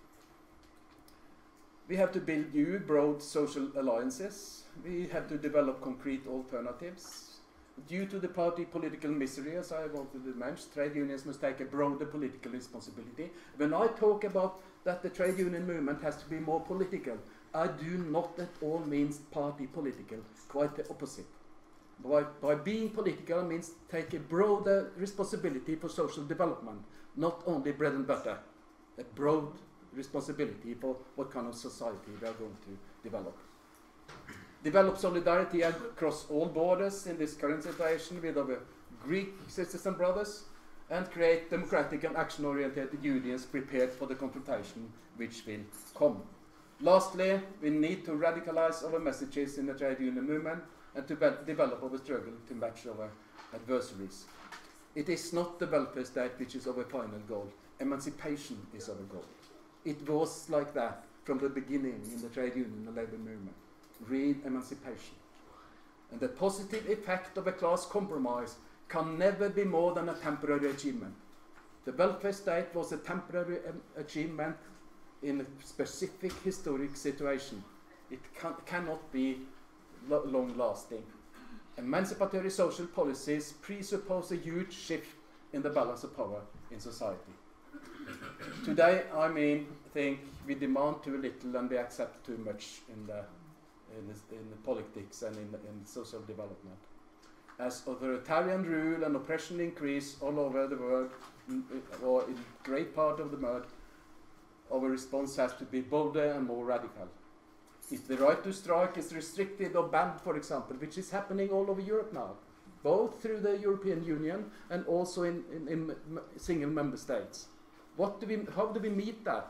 We have to build new broad social alliances. We have to develop concrete alternatives. Due to the party political misery, as I wanted to mention, trade unions must take a broader political responsibility. When I talk about that the trade union movement has to be more political, I do not at all mean party political, quite the opposite. By being political means take a broader responsibility for social development, not only bread and butter, a broad responsibility for what kind of society we are going to develop. Develop solidarity across all borders in this current situation with our Greek sisters and brothers, and create democratic and action-oriented unions prepared for the confrontation which will come. Lastly, we need to radicalize our messages in the trade union movement and to develop our struggle to match our adversaries. It is not the welfare state which is our final goal. Emancipation is our goal. It was like that from the beginning in the trade union and labour movement. Real emancipation. And the positive effect of a class compromise can never be more than a temporary achievement. The welfare state was a temporary achievement in a specific historic situation. It cannot be long-lasting. Emancipatory social policies presuppose a huge shift in the balance of power in society. Today, I think we demand too little and we accept too much in the politics and in social development. As authoritarian rule and oppression increase all over the world, or in great part of the world, our response has to be bolder and more radical. If the right to strike is restricted or banned, for example, which is happening all over Europe now, both through the European Union and also in single member states, how do we meet that?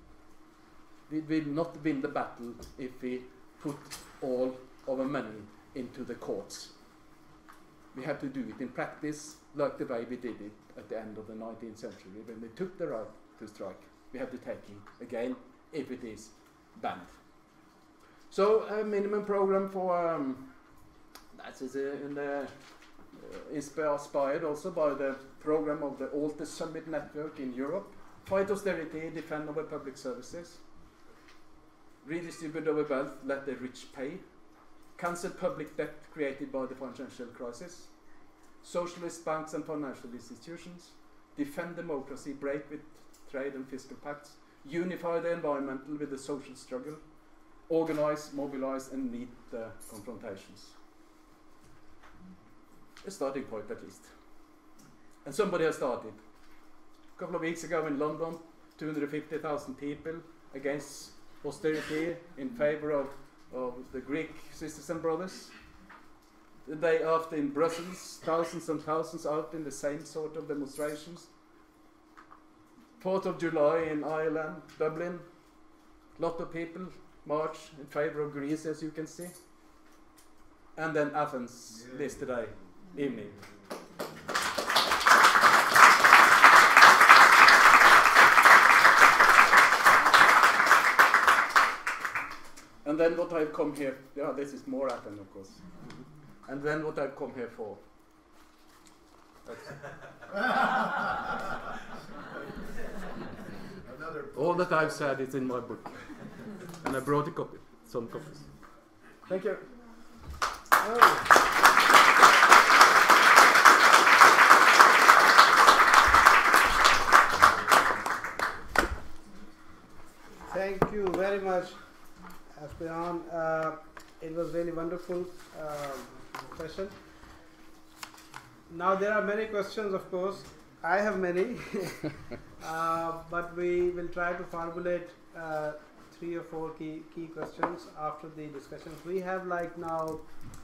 We will not win the battle if we put all our money into the courts. We have to do it in practice like the way we did it at the end of the 19th century when we took the right to strike. We have to take it again if it is banned. So a minimum program for that is inspired also by the program of the Alter Summit Network in Europe. Fight austerity, defend our public services, redistribute our wealth, let the rich pay, cancel public debt created by the financial crisis, socialist banks and financial institutions, defend democracy, break with trade and fiscal pacts, unify the environmental with the social struggle, organize, mobilize and meet the confrontations. A starting point at least. And somebody has started. A couple of weeks ago in London, 250,000 people against austerity in favor of the Greek sisters and brothers. The day after in Brussels, thousands and thousands out in the same sort of demonstrations. 4th of July in Ireland, Dublin, a lot of people march in favor of Greece, as you can see. And then Athens yesterday evening. And then what I've come here, this is more Athens, of course. And then what I've come here for. All that I've said is in my book. And I brought a copy, some copies. Thank you. Thank you very much, Asbjørn. It was really wonderful session. Now there are many questions, of course. I have many, but we will try to formulate 3 or 4 key questions after the discussions. We have like now,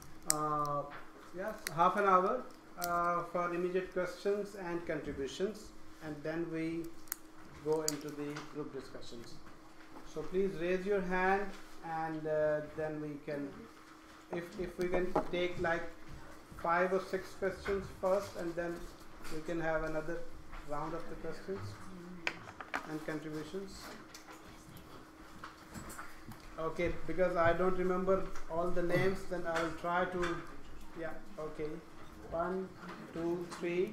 half an hour for immediate questions and contributions, and then we go into the group discussions. So please raise your hand, and then we can, if we can take like 5 or 6 questions first, and then we can have another round of the questions. and contributions? Okay, because I don't remember all the names, then I will try to. Yeah. Okay. 1, 2, 3.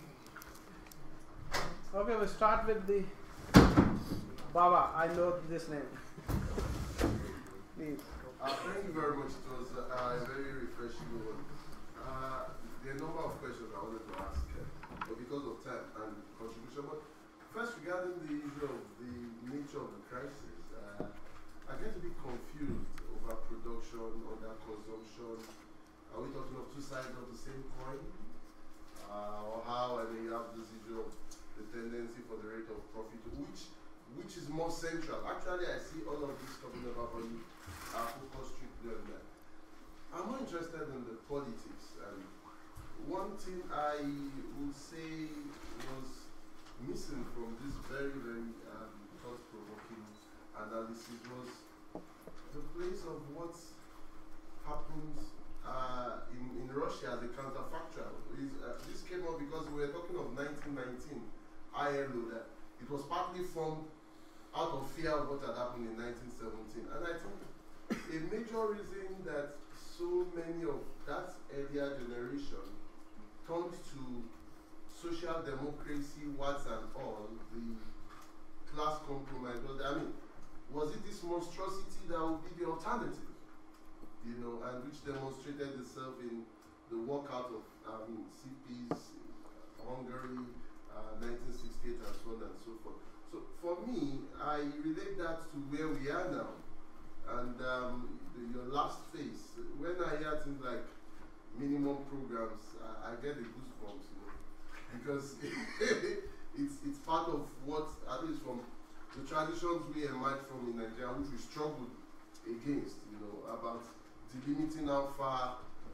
Okay, we'll start with the Baba. I know this name. Please. Thank you very much. It was a very refreshing one. There are a number of questions I wanted to ask, but because of time and contribution. But first, regarding the issue of the nature of the crisis, I get a bit confused over production, under consumption. Are we talking of two sides of the same coin? Or how, and then you have this issue of the tendency for the rate of profit, which is more central. Actually, I see all of this coming about on focus strictly on that. I'm more interested in the politics, and one thing I would say was missing from this very, very thought-provoking analysis was the place of what happens in Russia as a counterfactual. This came up because we were talking of 1919 ILO, that it was partly formed out of fear of what had happened in 1917. And I think a major reason that so many of that earlier generation turned to social democracy, what's and all, the class compromise, was it this monstrosity that would be the alternative? And which demonstrated itself in the walkout of CPs, Hungary, 1968, and so on and so forth. So for me, I relate that to where we are now. And your last phase, when I hear things like minimum programs, I get the goosebumps, because it's part of what, at least from the traditions we emerged from in Nigeria, which we struggled against, about delimiting how far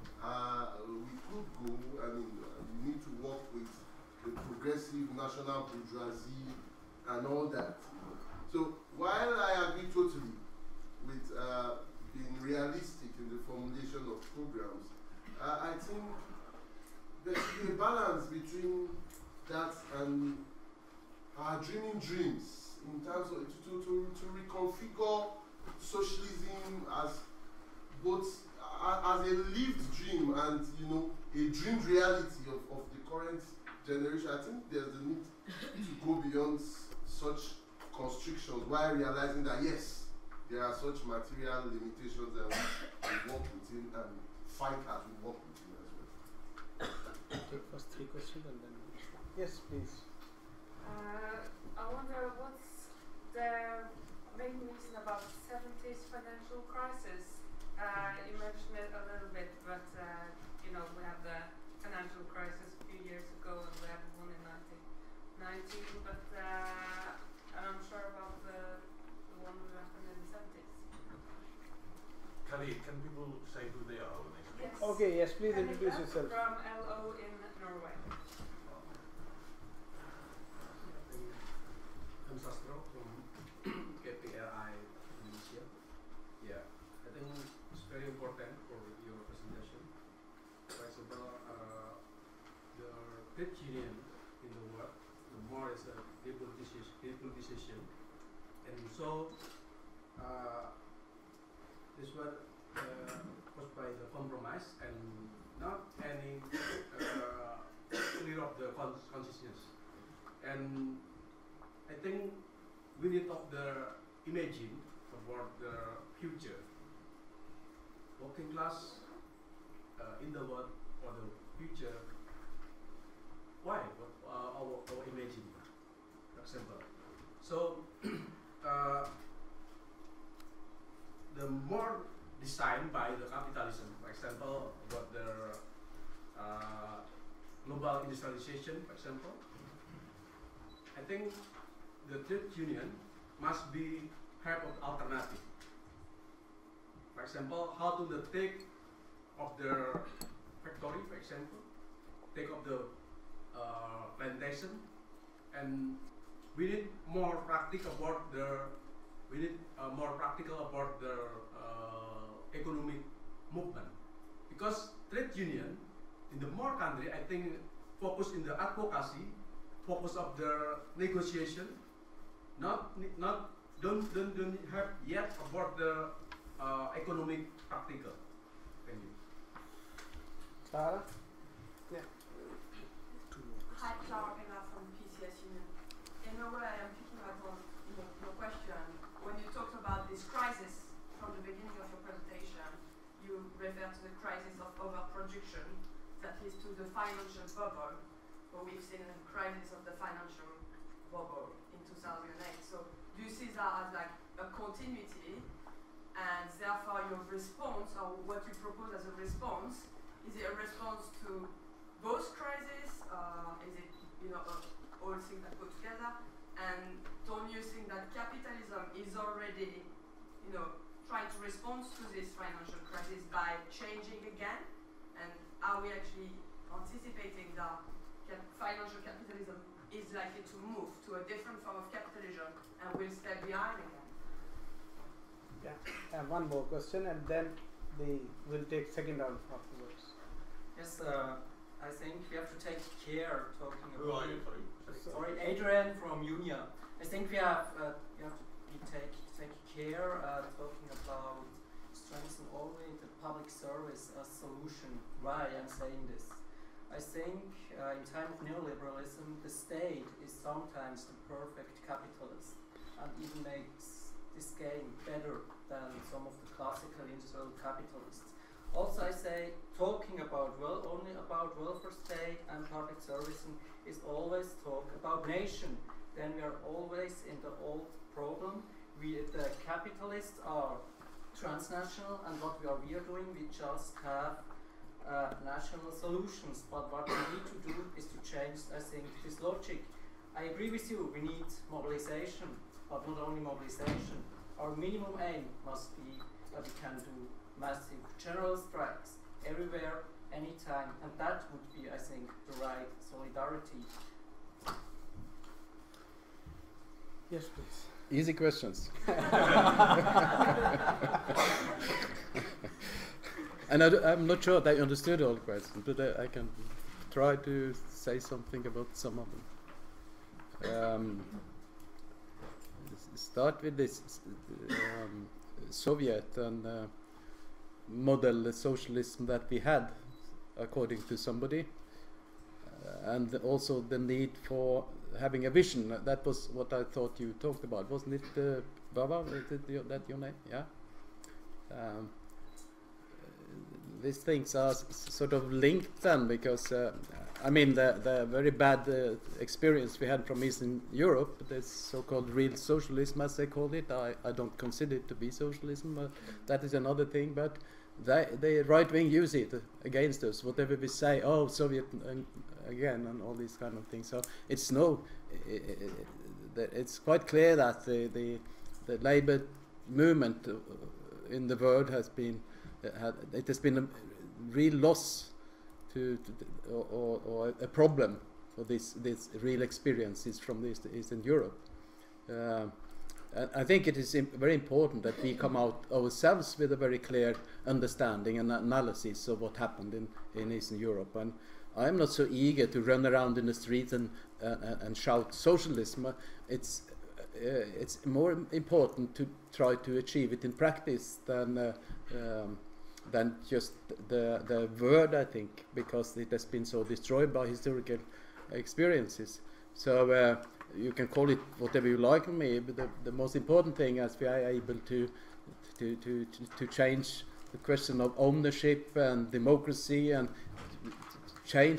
we could go. We need to work with the progressive national bourgeoisie and all that. So while I agree totally with being realistic in the formulation of programs, I think there should be a balance between that and our dreaming dreams in terms of to reconfigure socialism as both as a lived dream and a dreamed reality of the current generation. I think there's a need to go beyond such constrictions while realizing that yes, there are such material limitations that we work within and fight as we work within as well. Take first 3 questions and then yes, please. I wonder what's the main reason about the 70s financial crisis. You mentioned it a little bit, but we had the financial crisis a few years ago, and we had one in 1919. But I'm unsure about the one that happened in the 70s. Khalid, can people say who they are when they speak? Yes. Okay, yes, please introduce yourself. From LO in Norway. I'm Sastro from KPRI Indonesia. Yeah, I think it's very important for your presentation. For example, the trade union in the world, the more is a depolitization, and so this was caused by the compromise and not any clear of the consciousness. And I think we need of the imagine about the future. Working class in the world for the future. Why? Our imagine, for example. So the more designed by the capitalism, for example, about the global industrialization, for example, I think the trade union must be have an alternative. For example, how to take of the factory, for example, take of the plantation, and we need more practical about the economic movement, because trade union in the more country, I think, focus in the advocacy, focus of the negotiation, don't have yet about the economic practical. Thank you. Sarah? Hi, Clara from PCS Union. In a way, I'm picking up on your question. When you talked about this crisis from the beginning of your presentation, you refer to the crisis of overproduction that leads to the financial bubble. But we've seen a crisis of the financial bubble in 2008. So do you see that as like a continuity, and therefore your response, or what you propose as a response, is it a response to both crises? Is it all things that go together? And don't you think that capitalism is already trying to respond to this financial crisis by changing again? And are we actually anticipating that financial capitalism is likely to move to a different form of capitalism and will stay behind again? Yeah, one more question, and then we'll take second round afterwards. Yes, I think we have to take care talking about. Who are you? Sorry, Adrian from Unia. I think we have to take care talking about strengthen only the public service as solution. Why I'm saying this? I think in time of neoliberalism, the state is sometimes the perfect capitalist and even makes this game better than some of the classical industrial capitalists. Also, I say talking about only about welfare state and public servicing is always talk about nation. Then we are always in the old problem. The capitalists are transnational, and what we are doing, we just have national solutions. But what we need to do is to change, I think, this logic. I agree with you, we need mobilization, but not only mobilization. Our minimum aim must be that we can do massive general strikes everywhere, anytime, and that would be, I think, the right solidarity. Yes, please. Easy questions. And I'm not sure that I understood all the questions, but I can try to say something about some of them. Start with this Soviet and model socialism that we had, according to somebody, and also the need for having a vision. That was what I thought you talked about, wasn't it, Baba? Is that your name? Yeah. These things are sort of linked then, because I mean the very bad experience we had from Eastern Europe, this so-called real socialism, as they call it. I don't consider it to be socialism, but that is another thing. But the right wing use it against us. Whatever we say, oh, Soviet again, and all these kind of things. So it's it's quite clear that the labor movement in the world has been it has been a real loss or a problem for this real experiences from Eastern Europe. And I think it is very important that we come out ourselves with a very clear understanding and analysis of what happened in Eastern Europe. And I am not so eager to run around in the streets and shout socialism. It's more important to try to achieve it in practice than just the word, I think, because it has been so destroyed by historical experiences. So you can call it whatever you like on me, but the most important thing is we are able to change the question of ownership and democracy, and change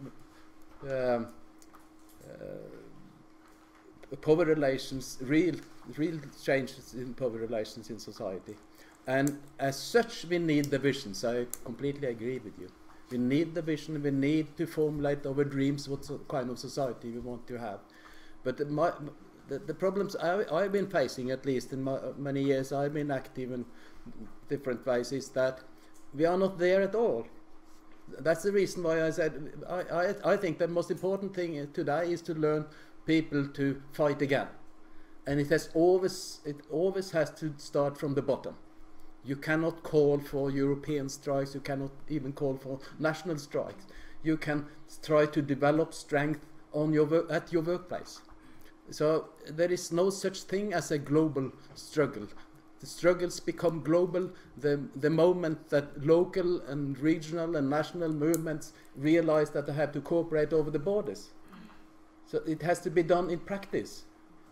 power relations, real changes in power relations in society. And as such, we need the visions. I completely agree with you. We need the vision. We need to formulate our dreams, what kind of society we want to have. But the problems I've been facing, at least in many years I've been active in different ways, is that we are not there at all. That's the reason why I said I think the most important thing today is to learn people to fight again. And it always has to start from the bottom. You cannot call for European strikes. You cannot even call for national strikes. You can try to develop strength at your workplace. So there is no such thing as a global struggle. The struggles become global the moment that local and regional and national movements realize that they have to cooperate over the borders. So it has to be done in practice.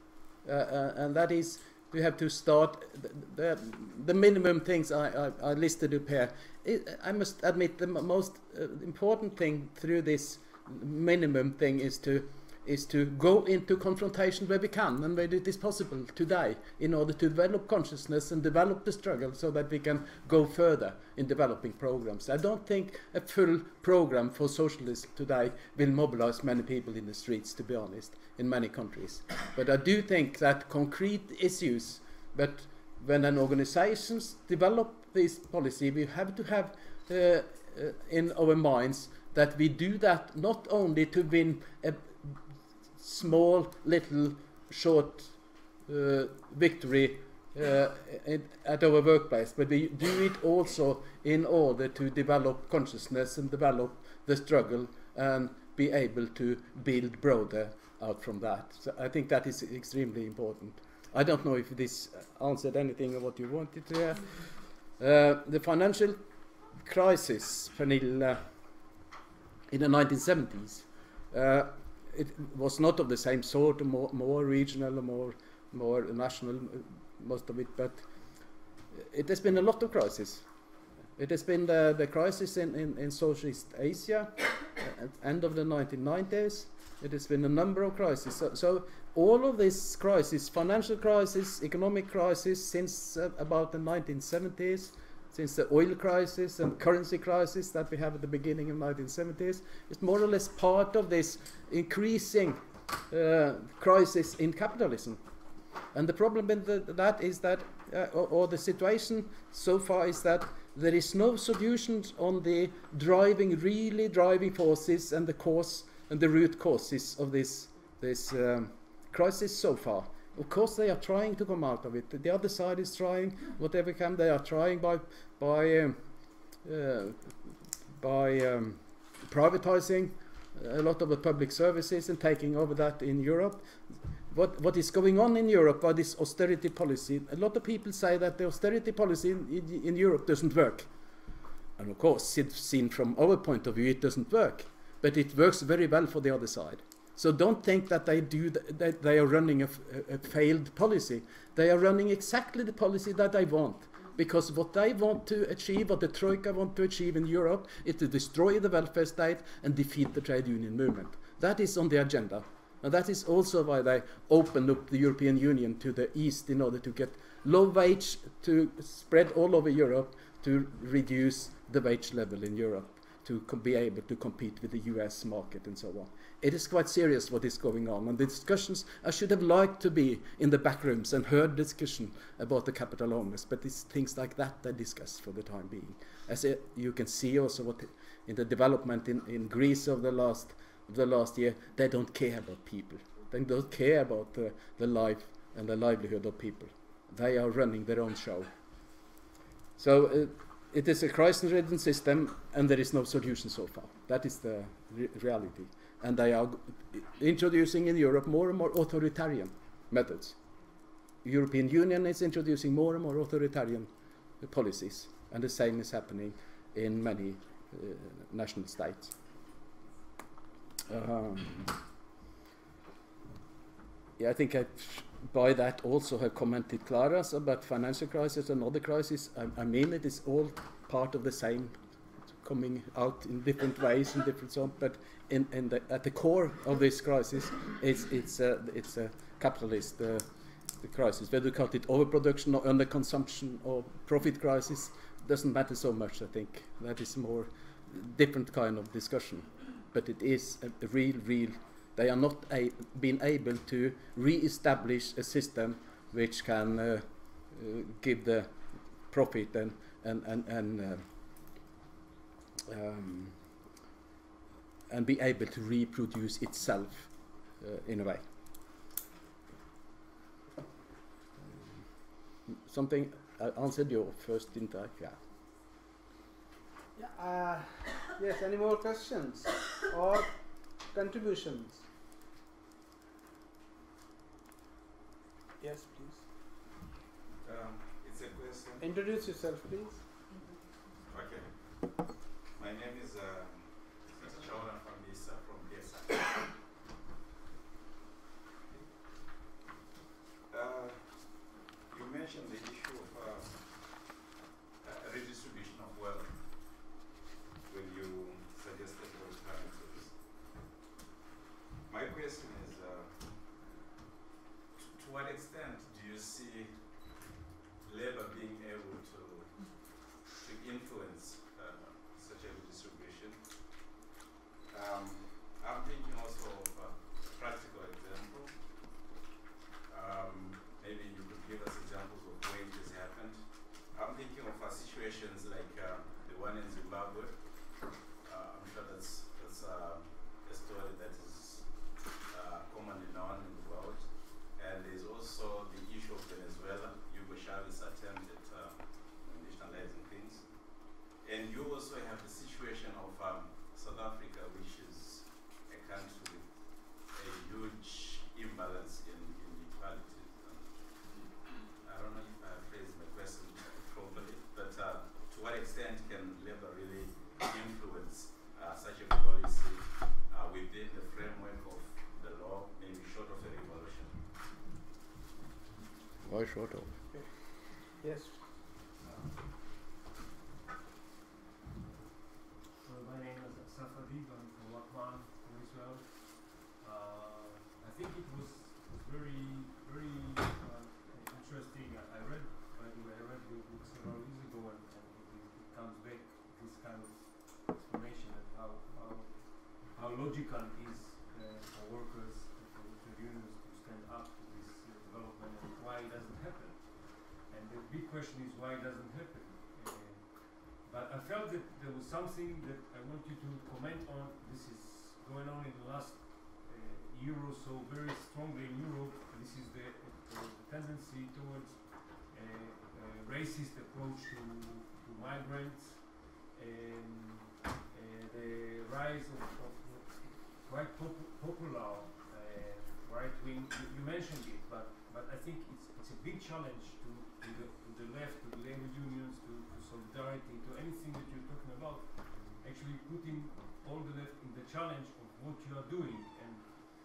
And that is, we have to start the minimum things I listed up here. I must admit the most important thing through this minimum thing is to go into confrontation where we can and where it is possible today in order to develop consciousness and develop the struggle so that we can go further in developing programs. I don't think a full program for socialism today will mobilize many people in the streets, to be honest, in many countries. But I do think that concrete issues, but when an organizations develop this policy, we have to have in our minds that we do that not only to win a small, little, short victory at our workplace, but we do it also in order to develop consciousness and develop the struggle and be able to build broader out from that. So I think that is extremely important. I don't know if this answered anything of what you wanted to hear. The financial crisis, Pernille, in the 1970s, it was not of the same sort, more regional, more national, most of it, but it has been a lot of crises. It has been the crisis in Southeast Asia at the end of the 1990s. It has been a number of crises. So all of these crises, financial crisis, economic crisis, since about the 1970s, since the oil crisis and currency crisis that we have at the beginning of the 1970s, is more or less part of this increasing crisis in capitalism. And the problem with that is that, or the situation so far is that there is no solutions on the really driving forces and the cause and the root causes of this crisis so far. Of course, they are trying to come out of it. The other side is trying whatever can. They are trying by privatizing a lot of the public services and taking over that in Europe. What is going on in Europe by this austerity policy? A lot of people say that the austerity policy in Europe doesn't work. And of course, seen from our point of view, it doesn't work. But it works very well for the other side. So don't think that they are running a failed policy. They are running exactly the policy that they want. Because what they want to achieve, what the Troika want to achieve in Europe, is to destroy the welfare state and defeat the trade union movement. That is on the agenda. And that is also why they opened up the European Union to the east in order to get low wage to spread all over Europe to reduce the wage level in Europe, to be able to compete with the US market and so on. It is quite serious what is going on, and the discussions, I should have liked to be in the back rooms and heard discussion about the capital owners, but it's things like that they discuss for the time being. As you can see also what in the development in Greece of the last year, they don't care about people. They don't care about the life and the livelihood of people. They are running their own show. So it is a crisis-ridden system, and there is no solution so far. That is the reality. And they are introducing in Europe more and more authoritarian methods. The European Union is introducing more and more authoritarian policies, and the same is happening in many national states. I think I by that also have commented Clara's about financial crisis and other crises. I mean, it is all part of the same, coming out in different ways in different zones, but at the core of this crisis, it's a capitalist crisis. Whether you call it overproduction or underconsumption or profit crisis, doesn't matter so much. I think that is more different kind of discussion, but it is a real. They are not being able to re-establish a system which can give the profit and be able to reproduce itself in a way. Something I answered your first, didn't I? Yeah. Yeah. Yes. Any more questions or contributions? Yes, please. It's a question. Introduce yourself, please. Okay. My name is Ashbjorn from PSI. You mentioned the issue of redistribution of wealth when you suggested alternatives. My question is, to what extent do you see labor being able to influence such a redistribution? I'm thinking also of a practical example. Maybe you could give us examples of where it has happened. I'm thinking of situations like the one in Zimbabwe. I'm sure that's a story that is commonly known in the world. And there's also the issue of Venezuela. Hugo Chavez attempt at nationalizing things. And you also have the situation of South Africa, which is a country with a huge imbalance in equality. I don't know if I phrased my question properly, but to what extent can labor really influence such a policy within the framework of the law, maybe short of a revolution? Why short of? Yes. My name is Safadib. I'm from Wakman, from Israel. I think it was very interesting. I read, by the way, I read your book several years ago, and it comes back this kind of explanation of how logical it is for workers and for the unions to stand up to this development and why it doesn't happen. And the big question is why it doesn't happen. But I felt that there was something that I want you to comment on. This is going on in the last year or so very strongly in Europe. This is the tendency towards a racist approach to migrants, and the rise of quite popular right-wing. You mentioned it, but I think it's a big challenge to the left, to the labor unions, to solidarity, to anything that you're talking about, actually putting all the left in the challenge of what you are doing. And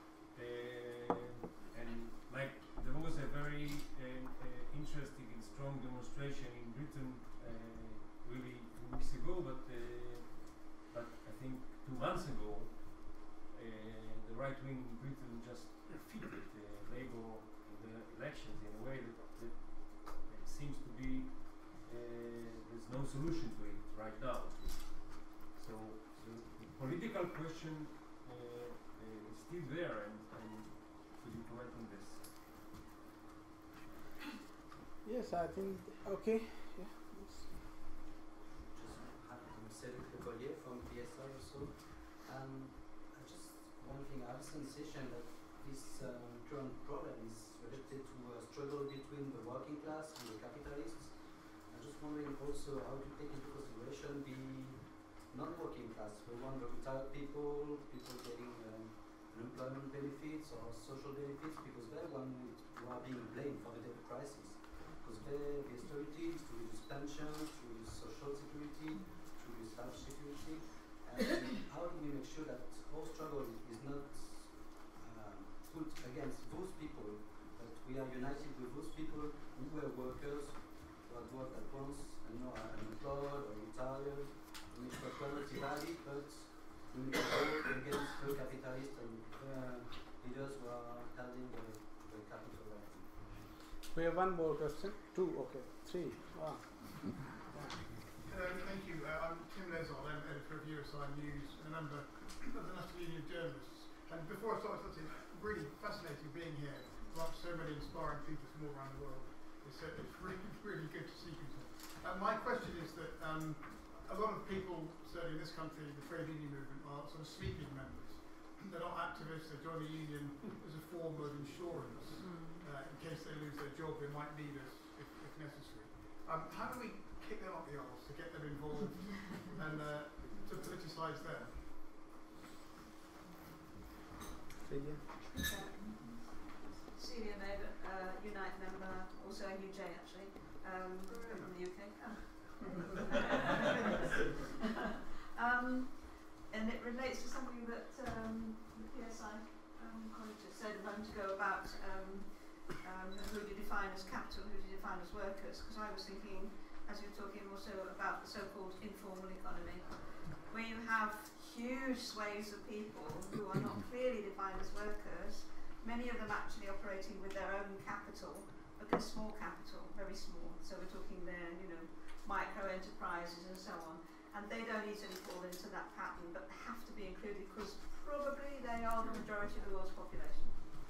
like there was a very interesting and strong demonstration in Britain really 2 weeks ago, but I think 2 months ago, the right wing in Britain just defeated Labour in the elections in a way that seems to be there's no solution to it right now. So the political question is still there, and could you comment on this? Yes, I think, okay. Yeah. Yes. I'm Cedric Lecollier from PSI also. Just one thing, I have a sensation that this current problem is related to a struggle between the working class and the capitalists. I'm just wondering also how to take into consideration the non-working class, the one, the retired people getting unemployment benefits or social benefits, because they're one who are being blamed for the debt crisis. Because the austerity is to reduce pensions, to reduce social security, to reduce health security. And how do we make sure that our struggle is not put against those people, but we are united with those people who were workers, who had worked at once and now are unemployed or retired, which were not valid, but we will go against the capitalists and leaders who are holding the capital. We have one more question. 2, okay. 3. Wow. Thank you. I'm Tim Lesol, I'm editor of Euroscience News, and a member of the National Union of Journalists. And before I start, it's really fascinating being here, amongst so many inspiring people from all around the world. It's really good to see people. My question is that a lot of people, certainly in this country, the trade union movement, are sort of sleeping members. They're not activists, they join the union as a form of insurance. In case they lose their job, they might need us if necessary. How do we kick them up the arse to get them involved and to politicise them? Celia? Celia Maven, Unite WJ actually, from the UK. And it relates to something that the PSI colleague just said a moment ago about who do you define as capital, who do you define as workers, because I was thinking, as you were talking also about the so-called informal economy, where you have huge swathes of people who are not clearly defined as workers, many of them actually operating with their own capital, but they're small capital, very small, so we're talking there, you know, micro enterprises and so on, and they don't easily fall into that pattern, but have to be included because probably they are the majority of the world's population.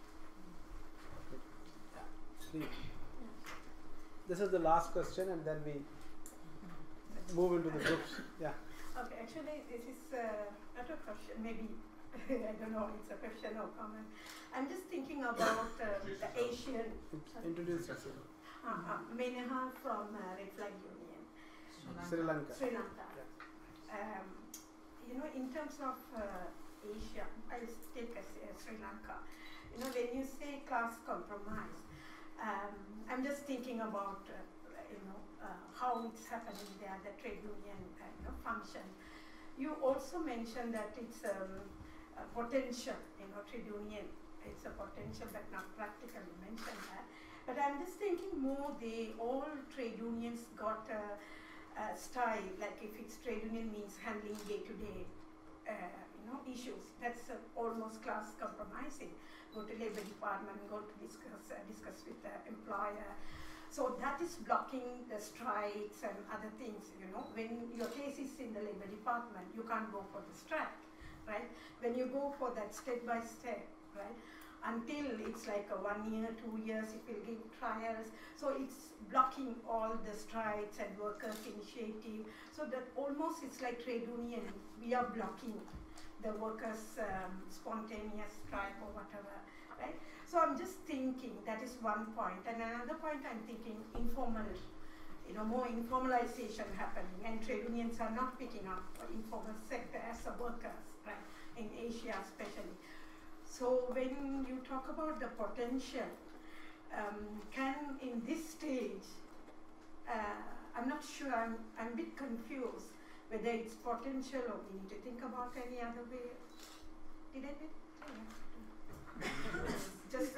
This is the last question, and then we move into the groups. Yeah. Okay, actually, this is not a question, maybe, I don't know, it's a question or comment. I'm just thinking about the Asian... Introduce yourself. Meneha from Red Flag Union. Sri Lanka. Sri Lanka. Yeah. You know, in terms of Asia, I'll take Sri Lanka. You know, when you say class compromise, I'm just thinking about, you know, how it's happening there, the trade union function. You also mentioned that it's a potential, you know, trade union, it's a potential but not practically mentioned that. But I'm just thinking more, all trade unions got a style, like if it's trade union means handling day-to-day you know, issues, that's almost class compromising. Go to labor department, go to discuss with the employer. So that is blocking the strikes and other things, you know. When your case is in the labor department, you can't go for the strike, right? When you go for that step by step, right? Until it's like a 1 year, 2 years, it will give trials. So it's blocking all the strikes and workers' initiative. So that almost it's like trade union, we are blocking the workers' spontaneous strike or whatever, right? So I'm just thinking that is one point. And another point I'm thinking informal, you know, more informalization happening, and trade unions are not picking up informal sector as a workers, right? In Asia especially. So when you talk about the potential, can in this stage, I'm not sure, I'm a bit confused whether it's potential or we need to think about any other way. Did I get just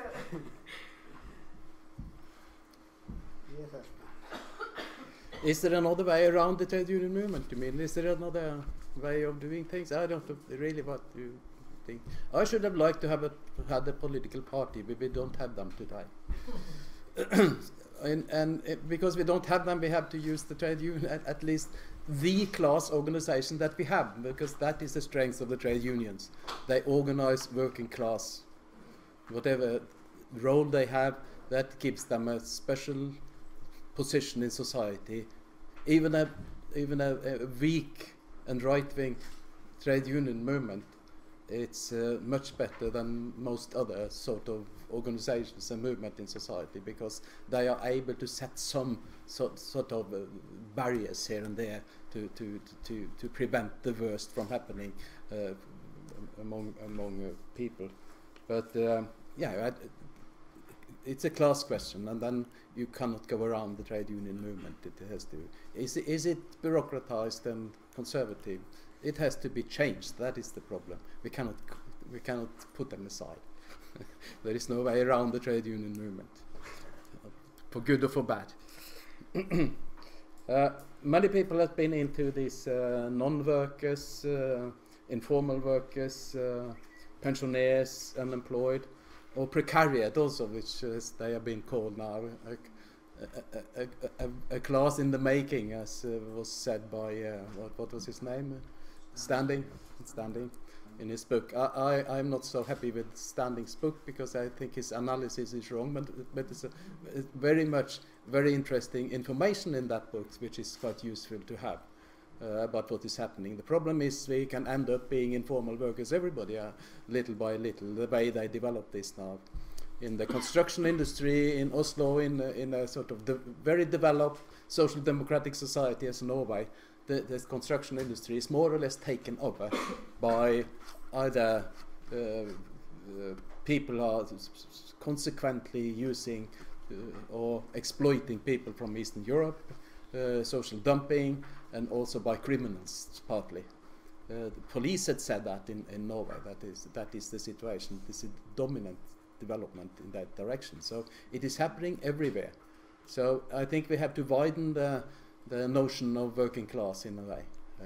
Yes, sir. Is there another way around the trade union movement? You mean, is there another way of doing things? I don't know really what you think. I should have liked to have had a political party, but we don't have them today. and because we don't have them, we have to use the trade union, at least the class organization that we have, because that is the strength of the trade unions. They organize working class. Whatever role they have, that gives them a special position in society. Even a weak and right-wing trade union movement, it's much better than most other sort of organizations and movement in society, because they are able to set some sort of barriers here and there to prevent the worst from happening among people. But yeah, it's a class question, and then you cannot go around the trade union movement. It has to. Is it bureaucratized and conservative? It has to be changed. That is the problem. We cannot put them aside. There is no way around the trade union movement, for good or for bad. Many people have been into these non-workers, informal workers, pensioners, unemployed, or precariat also, which they have been called now, a class in the making, as was said by, what was his name? Standing in his book. I'm not so happy with Standing's book, because I think his analysis is wrong, but it's very interesting information in that book, which is quite useful to have about what is happening. The problem is we can end up being informal workers, everybody, little by little, the way they develop this now. In the construction industry in Oslo, in a sort of very developed social democratic society as Norway, the construction industry is more or less taken over by either people are consequently using or exploiting people from Eastern Europe, social dumping, and also by criminals partly. The police had said that in Norway, that is the situation. This is dominant development in that direction. So it is happening everywhere. So I think we have to widen the notion of working class in a way.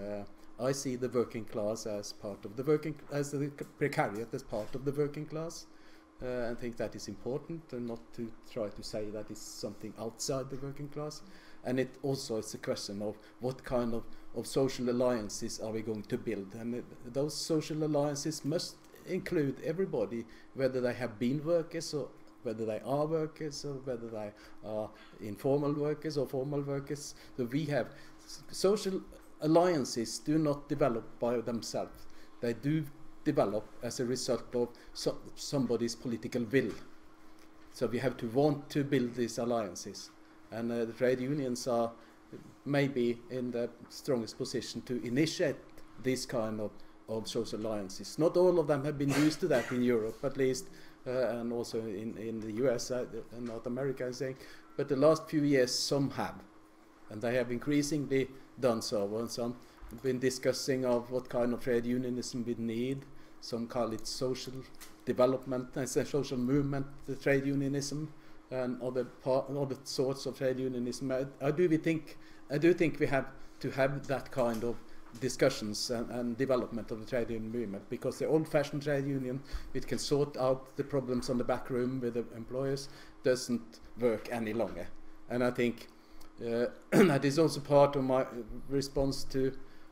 I see the working class as part of the the precariat as part of the working class. I think that is important, and not to try to say that is something outside the working class. And it also is a question of what kind of social alliances are we going to build. And those social alliances must include everybody, whether they have been workers or whether they are workers or whether they are informal workers or formal workers. So we have social alliances do not develop by themselves. They do develop as a result of somebody's political will. So we have to want to build these alliances. And the trade unions are maybe in the strongest position to initiate this kind of social alliances. Not all of them have been used to that in Europe, at least, and also in the US and North America, I think. But the last few years, some have. And they have increasingly done so. And some have been discussing of what kind of trade unionism we need. Some call it social development, as a social movement, the trade unionism, and other sorts of trade unionism. I do think we have to have that kind of discussions and development of the trade union movement, because the old-fashioned trade union, which can sort out the problems on the back room with the employers, doesn't work any longer. And I think that is also part of my response to.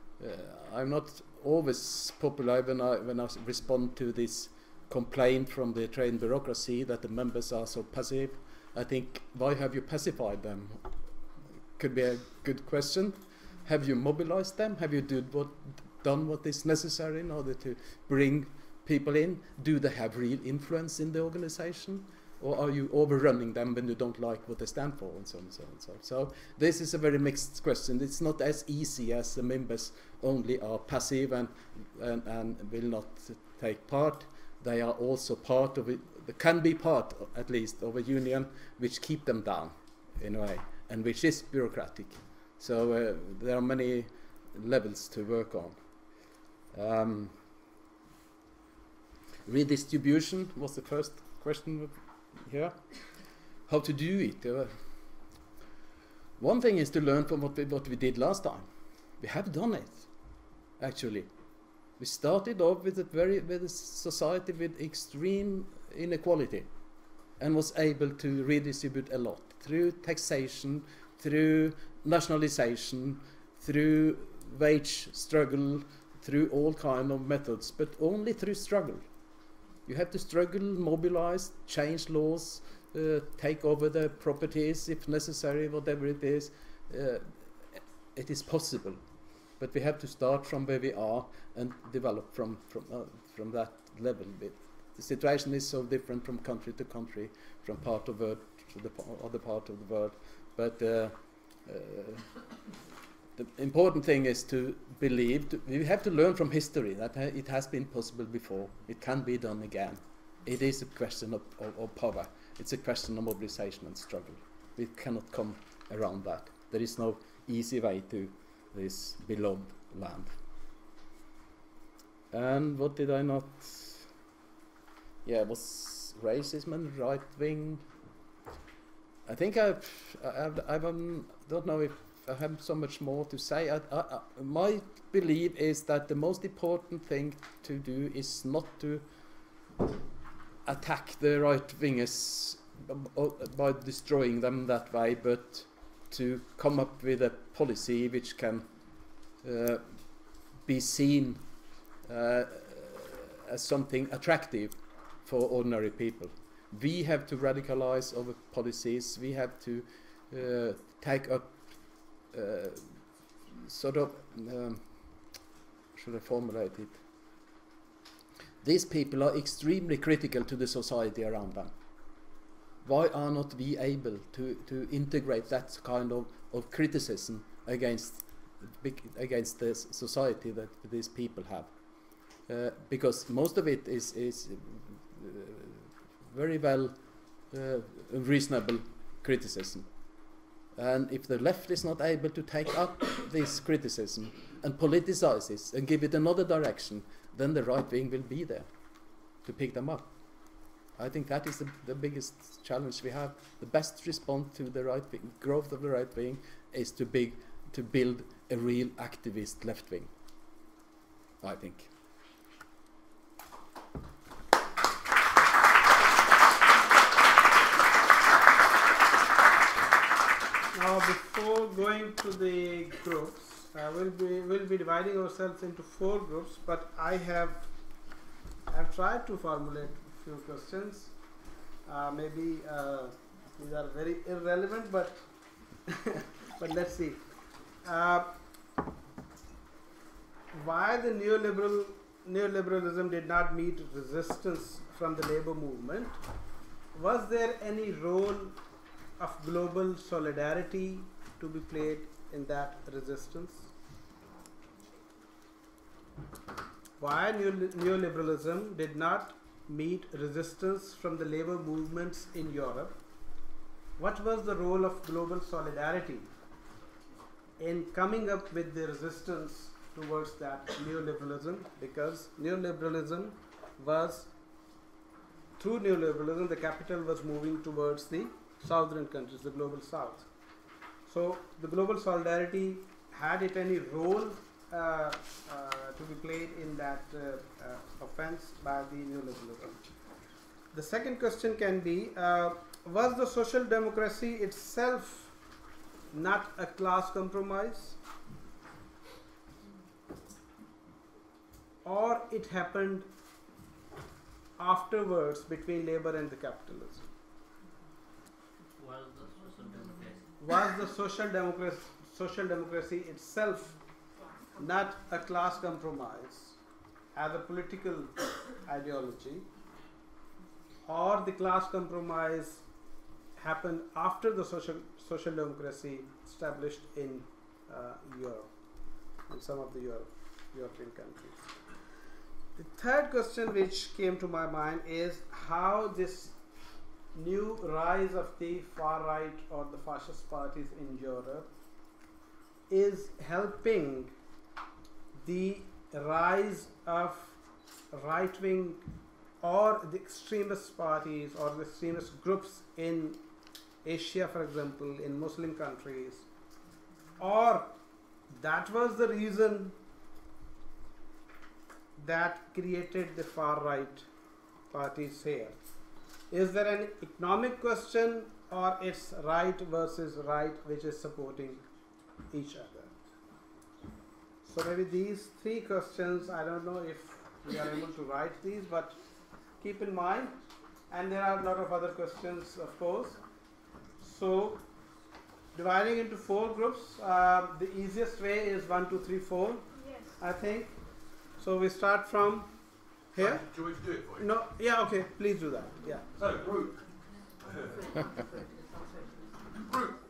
I'm not always popular when I respond to this complaint from the trade bureaucracy that the members are so passive. I think, why have you pacified them? Could be a good question. Have you mobilized them? Have you done what is necessary in order to bring people in? Do they have real influence in the organization? Or are you overrunning them when you don't like what they stand for, and so on and so on and so on? So this is a very mixed question. It's not as easy as the members only are passive and will not take part. They are also part of it. They can be part, at least, of a union which keep them down, in a way, and which is bureaucratic. So there are many levels to work on. Redistribution was the first question here. How to do it? One thing is to learn from what we did last time. We have done it, actually. We started off with a society with extreme inequality, and was able to redistribute a lot through taxation, through nationalization, through wage struggle, through all kind of methods, but only through struggle. You have to struggle, mobilize, change laws, take over the properties if necessary, whatever it is. It is possible, but we have to start from where we are and develop from that level. The situation is so different from country to country, from part of the world to the other part of the world. But the important thing is to believe. We have to learn from history that it has been possible before. It can be done again. It is a question of power. It's a question of mobilization and struggle. We cannot come around that. There is no easy way to this beloved land. And what did I not? Yeah, it was racism and right wing. I think I don't know if I have so much more to say. My belief is that the most important thing to do is not to attack the right wingers by destroying them that way, but to come up with a policy which can be seen as something attractive for ordinary people. We have to radicalize our policies. We have to take up should I formulate it? These people are extremely critical to the society around them. Why are not we able to integrate that kind of criticism against the society that these people have? Because most of it is very well reasonable criticism. And if the left is not able to take up this criticism and politicize it and give it another direction, then the right wing will be there to pick them up. I think that is the biggest challenge we have. The best response to the right wing, growth of the right wing, is to build a real activist left wing, I think. Now, before going to the groups, we'll be dividing ourselves into 4 groups, but I've tried to formulate a few questions. Maybe these are very irrelevant, but but let's see. Why the neoliberalism did not meet resistance from the labor movement? Was there any role of global solidarity to be played in that resistance? Why neoliberalism did not meet resistance from the labor movements in Europe? What was the role of global solidarity in coming up with the resistance towards that neoliberalism? Because through neoliberalism, the capital was moving towards the southern countries, the global south. So the global solidarity, had it any role to be played in that offense by the neoliberalism? The second question can be, was the social democracy itself not a class compromise, or it happened afterwards between labor and the capitalism? Was the social democracy itself not a class compromise as a political ideology, or the class compromise happened after the social democracy established in Europe, in some of the European countries? The third question which came to my mind is how this new rise of the far right or the fascist parties in Europe is helping the rise of right-wing or the extremist parties or the extremist groups in Asia, for example, in Muslim countries, or that was the reason that created the far right parties here? Is there an economic question, or it's right versus right which is supporting each other? So maybe these 3 questions, I don't know if we are able to write these, but keep in mind, and there are a lot of other questions, of course. So dividing into 4 groups, the easiest way is 1, 2, 3, 4, Yes. I think. So we start from here. Do you want me to do it for you? No, yeah, okay, please do that. Yeah. So, group. Group.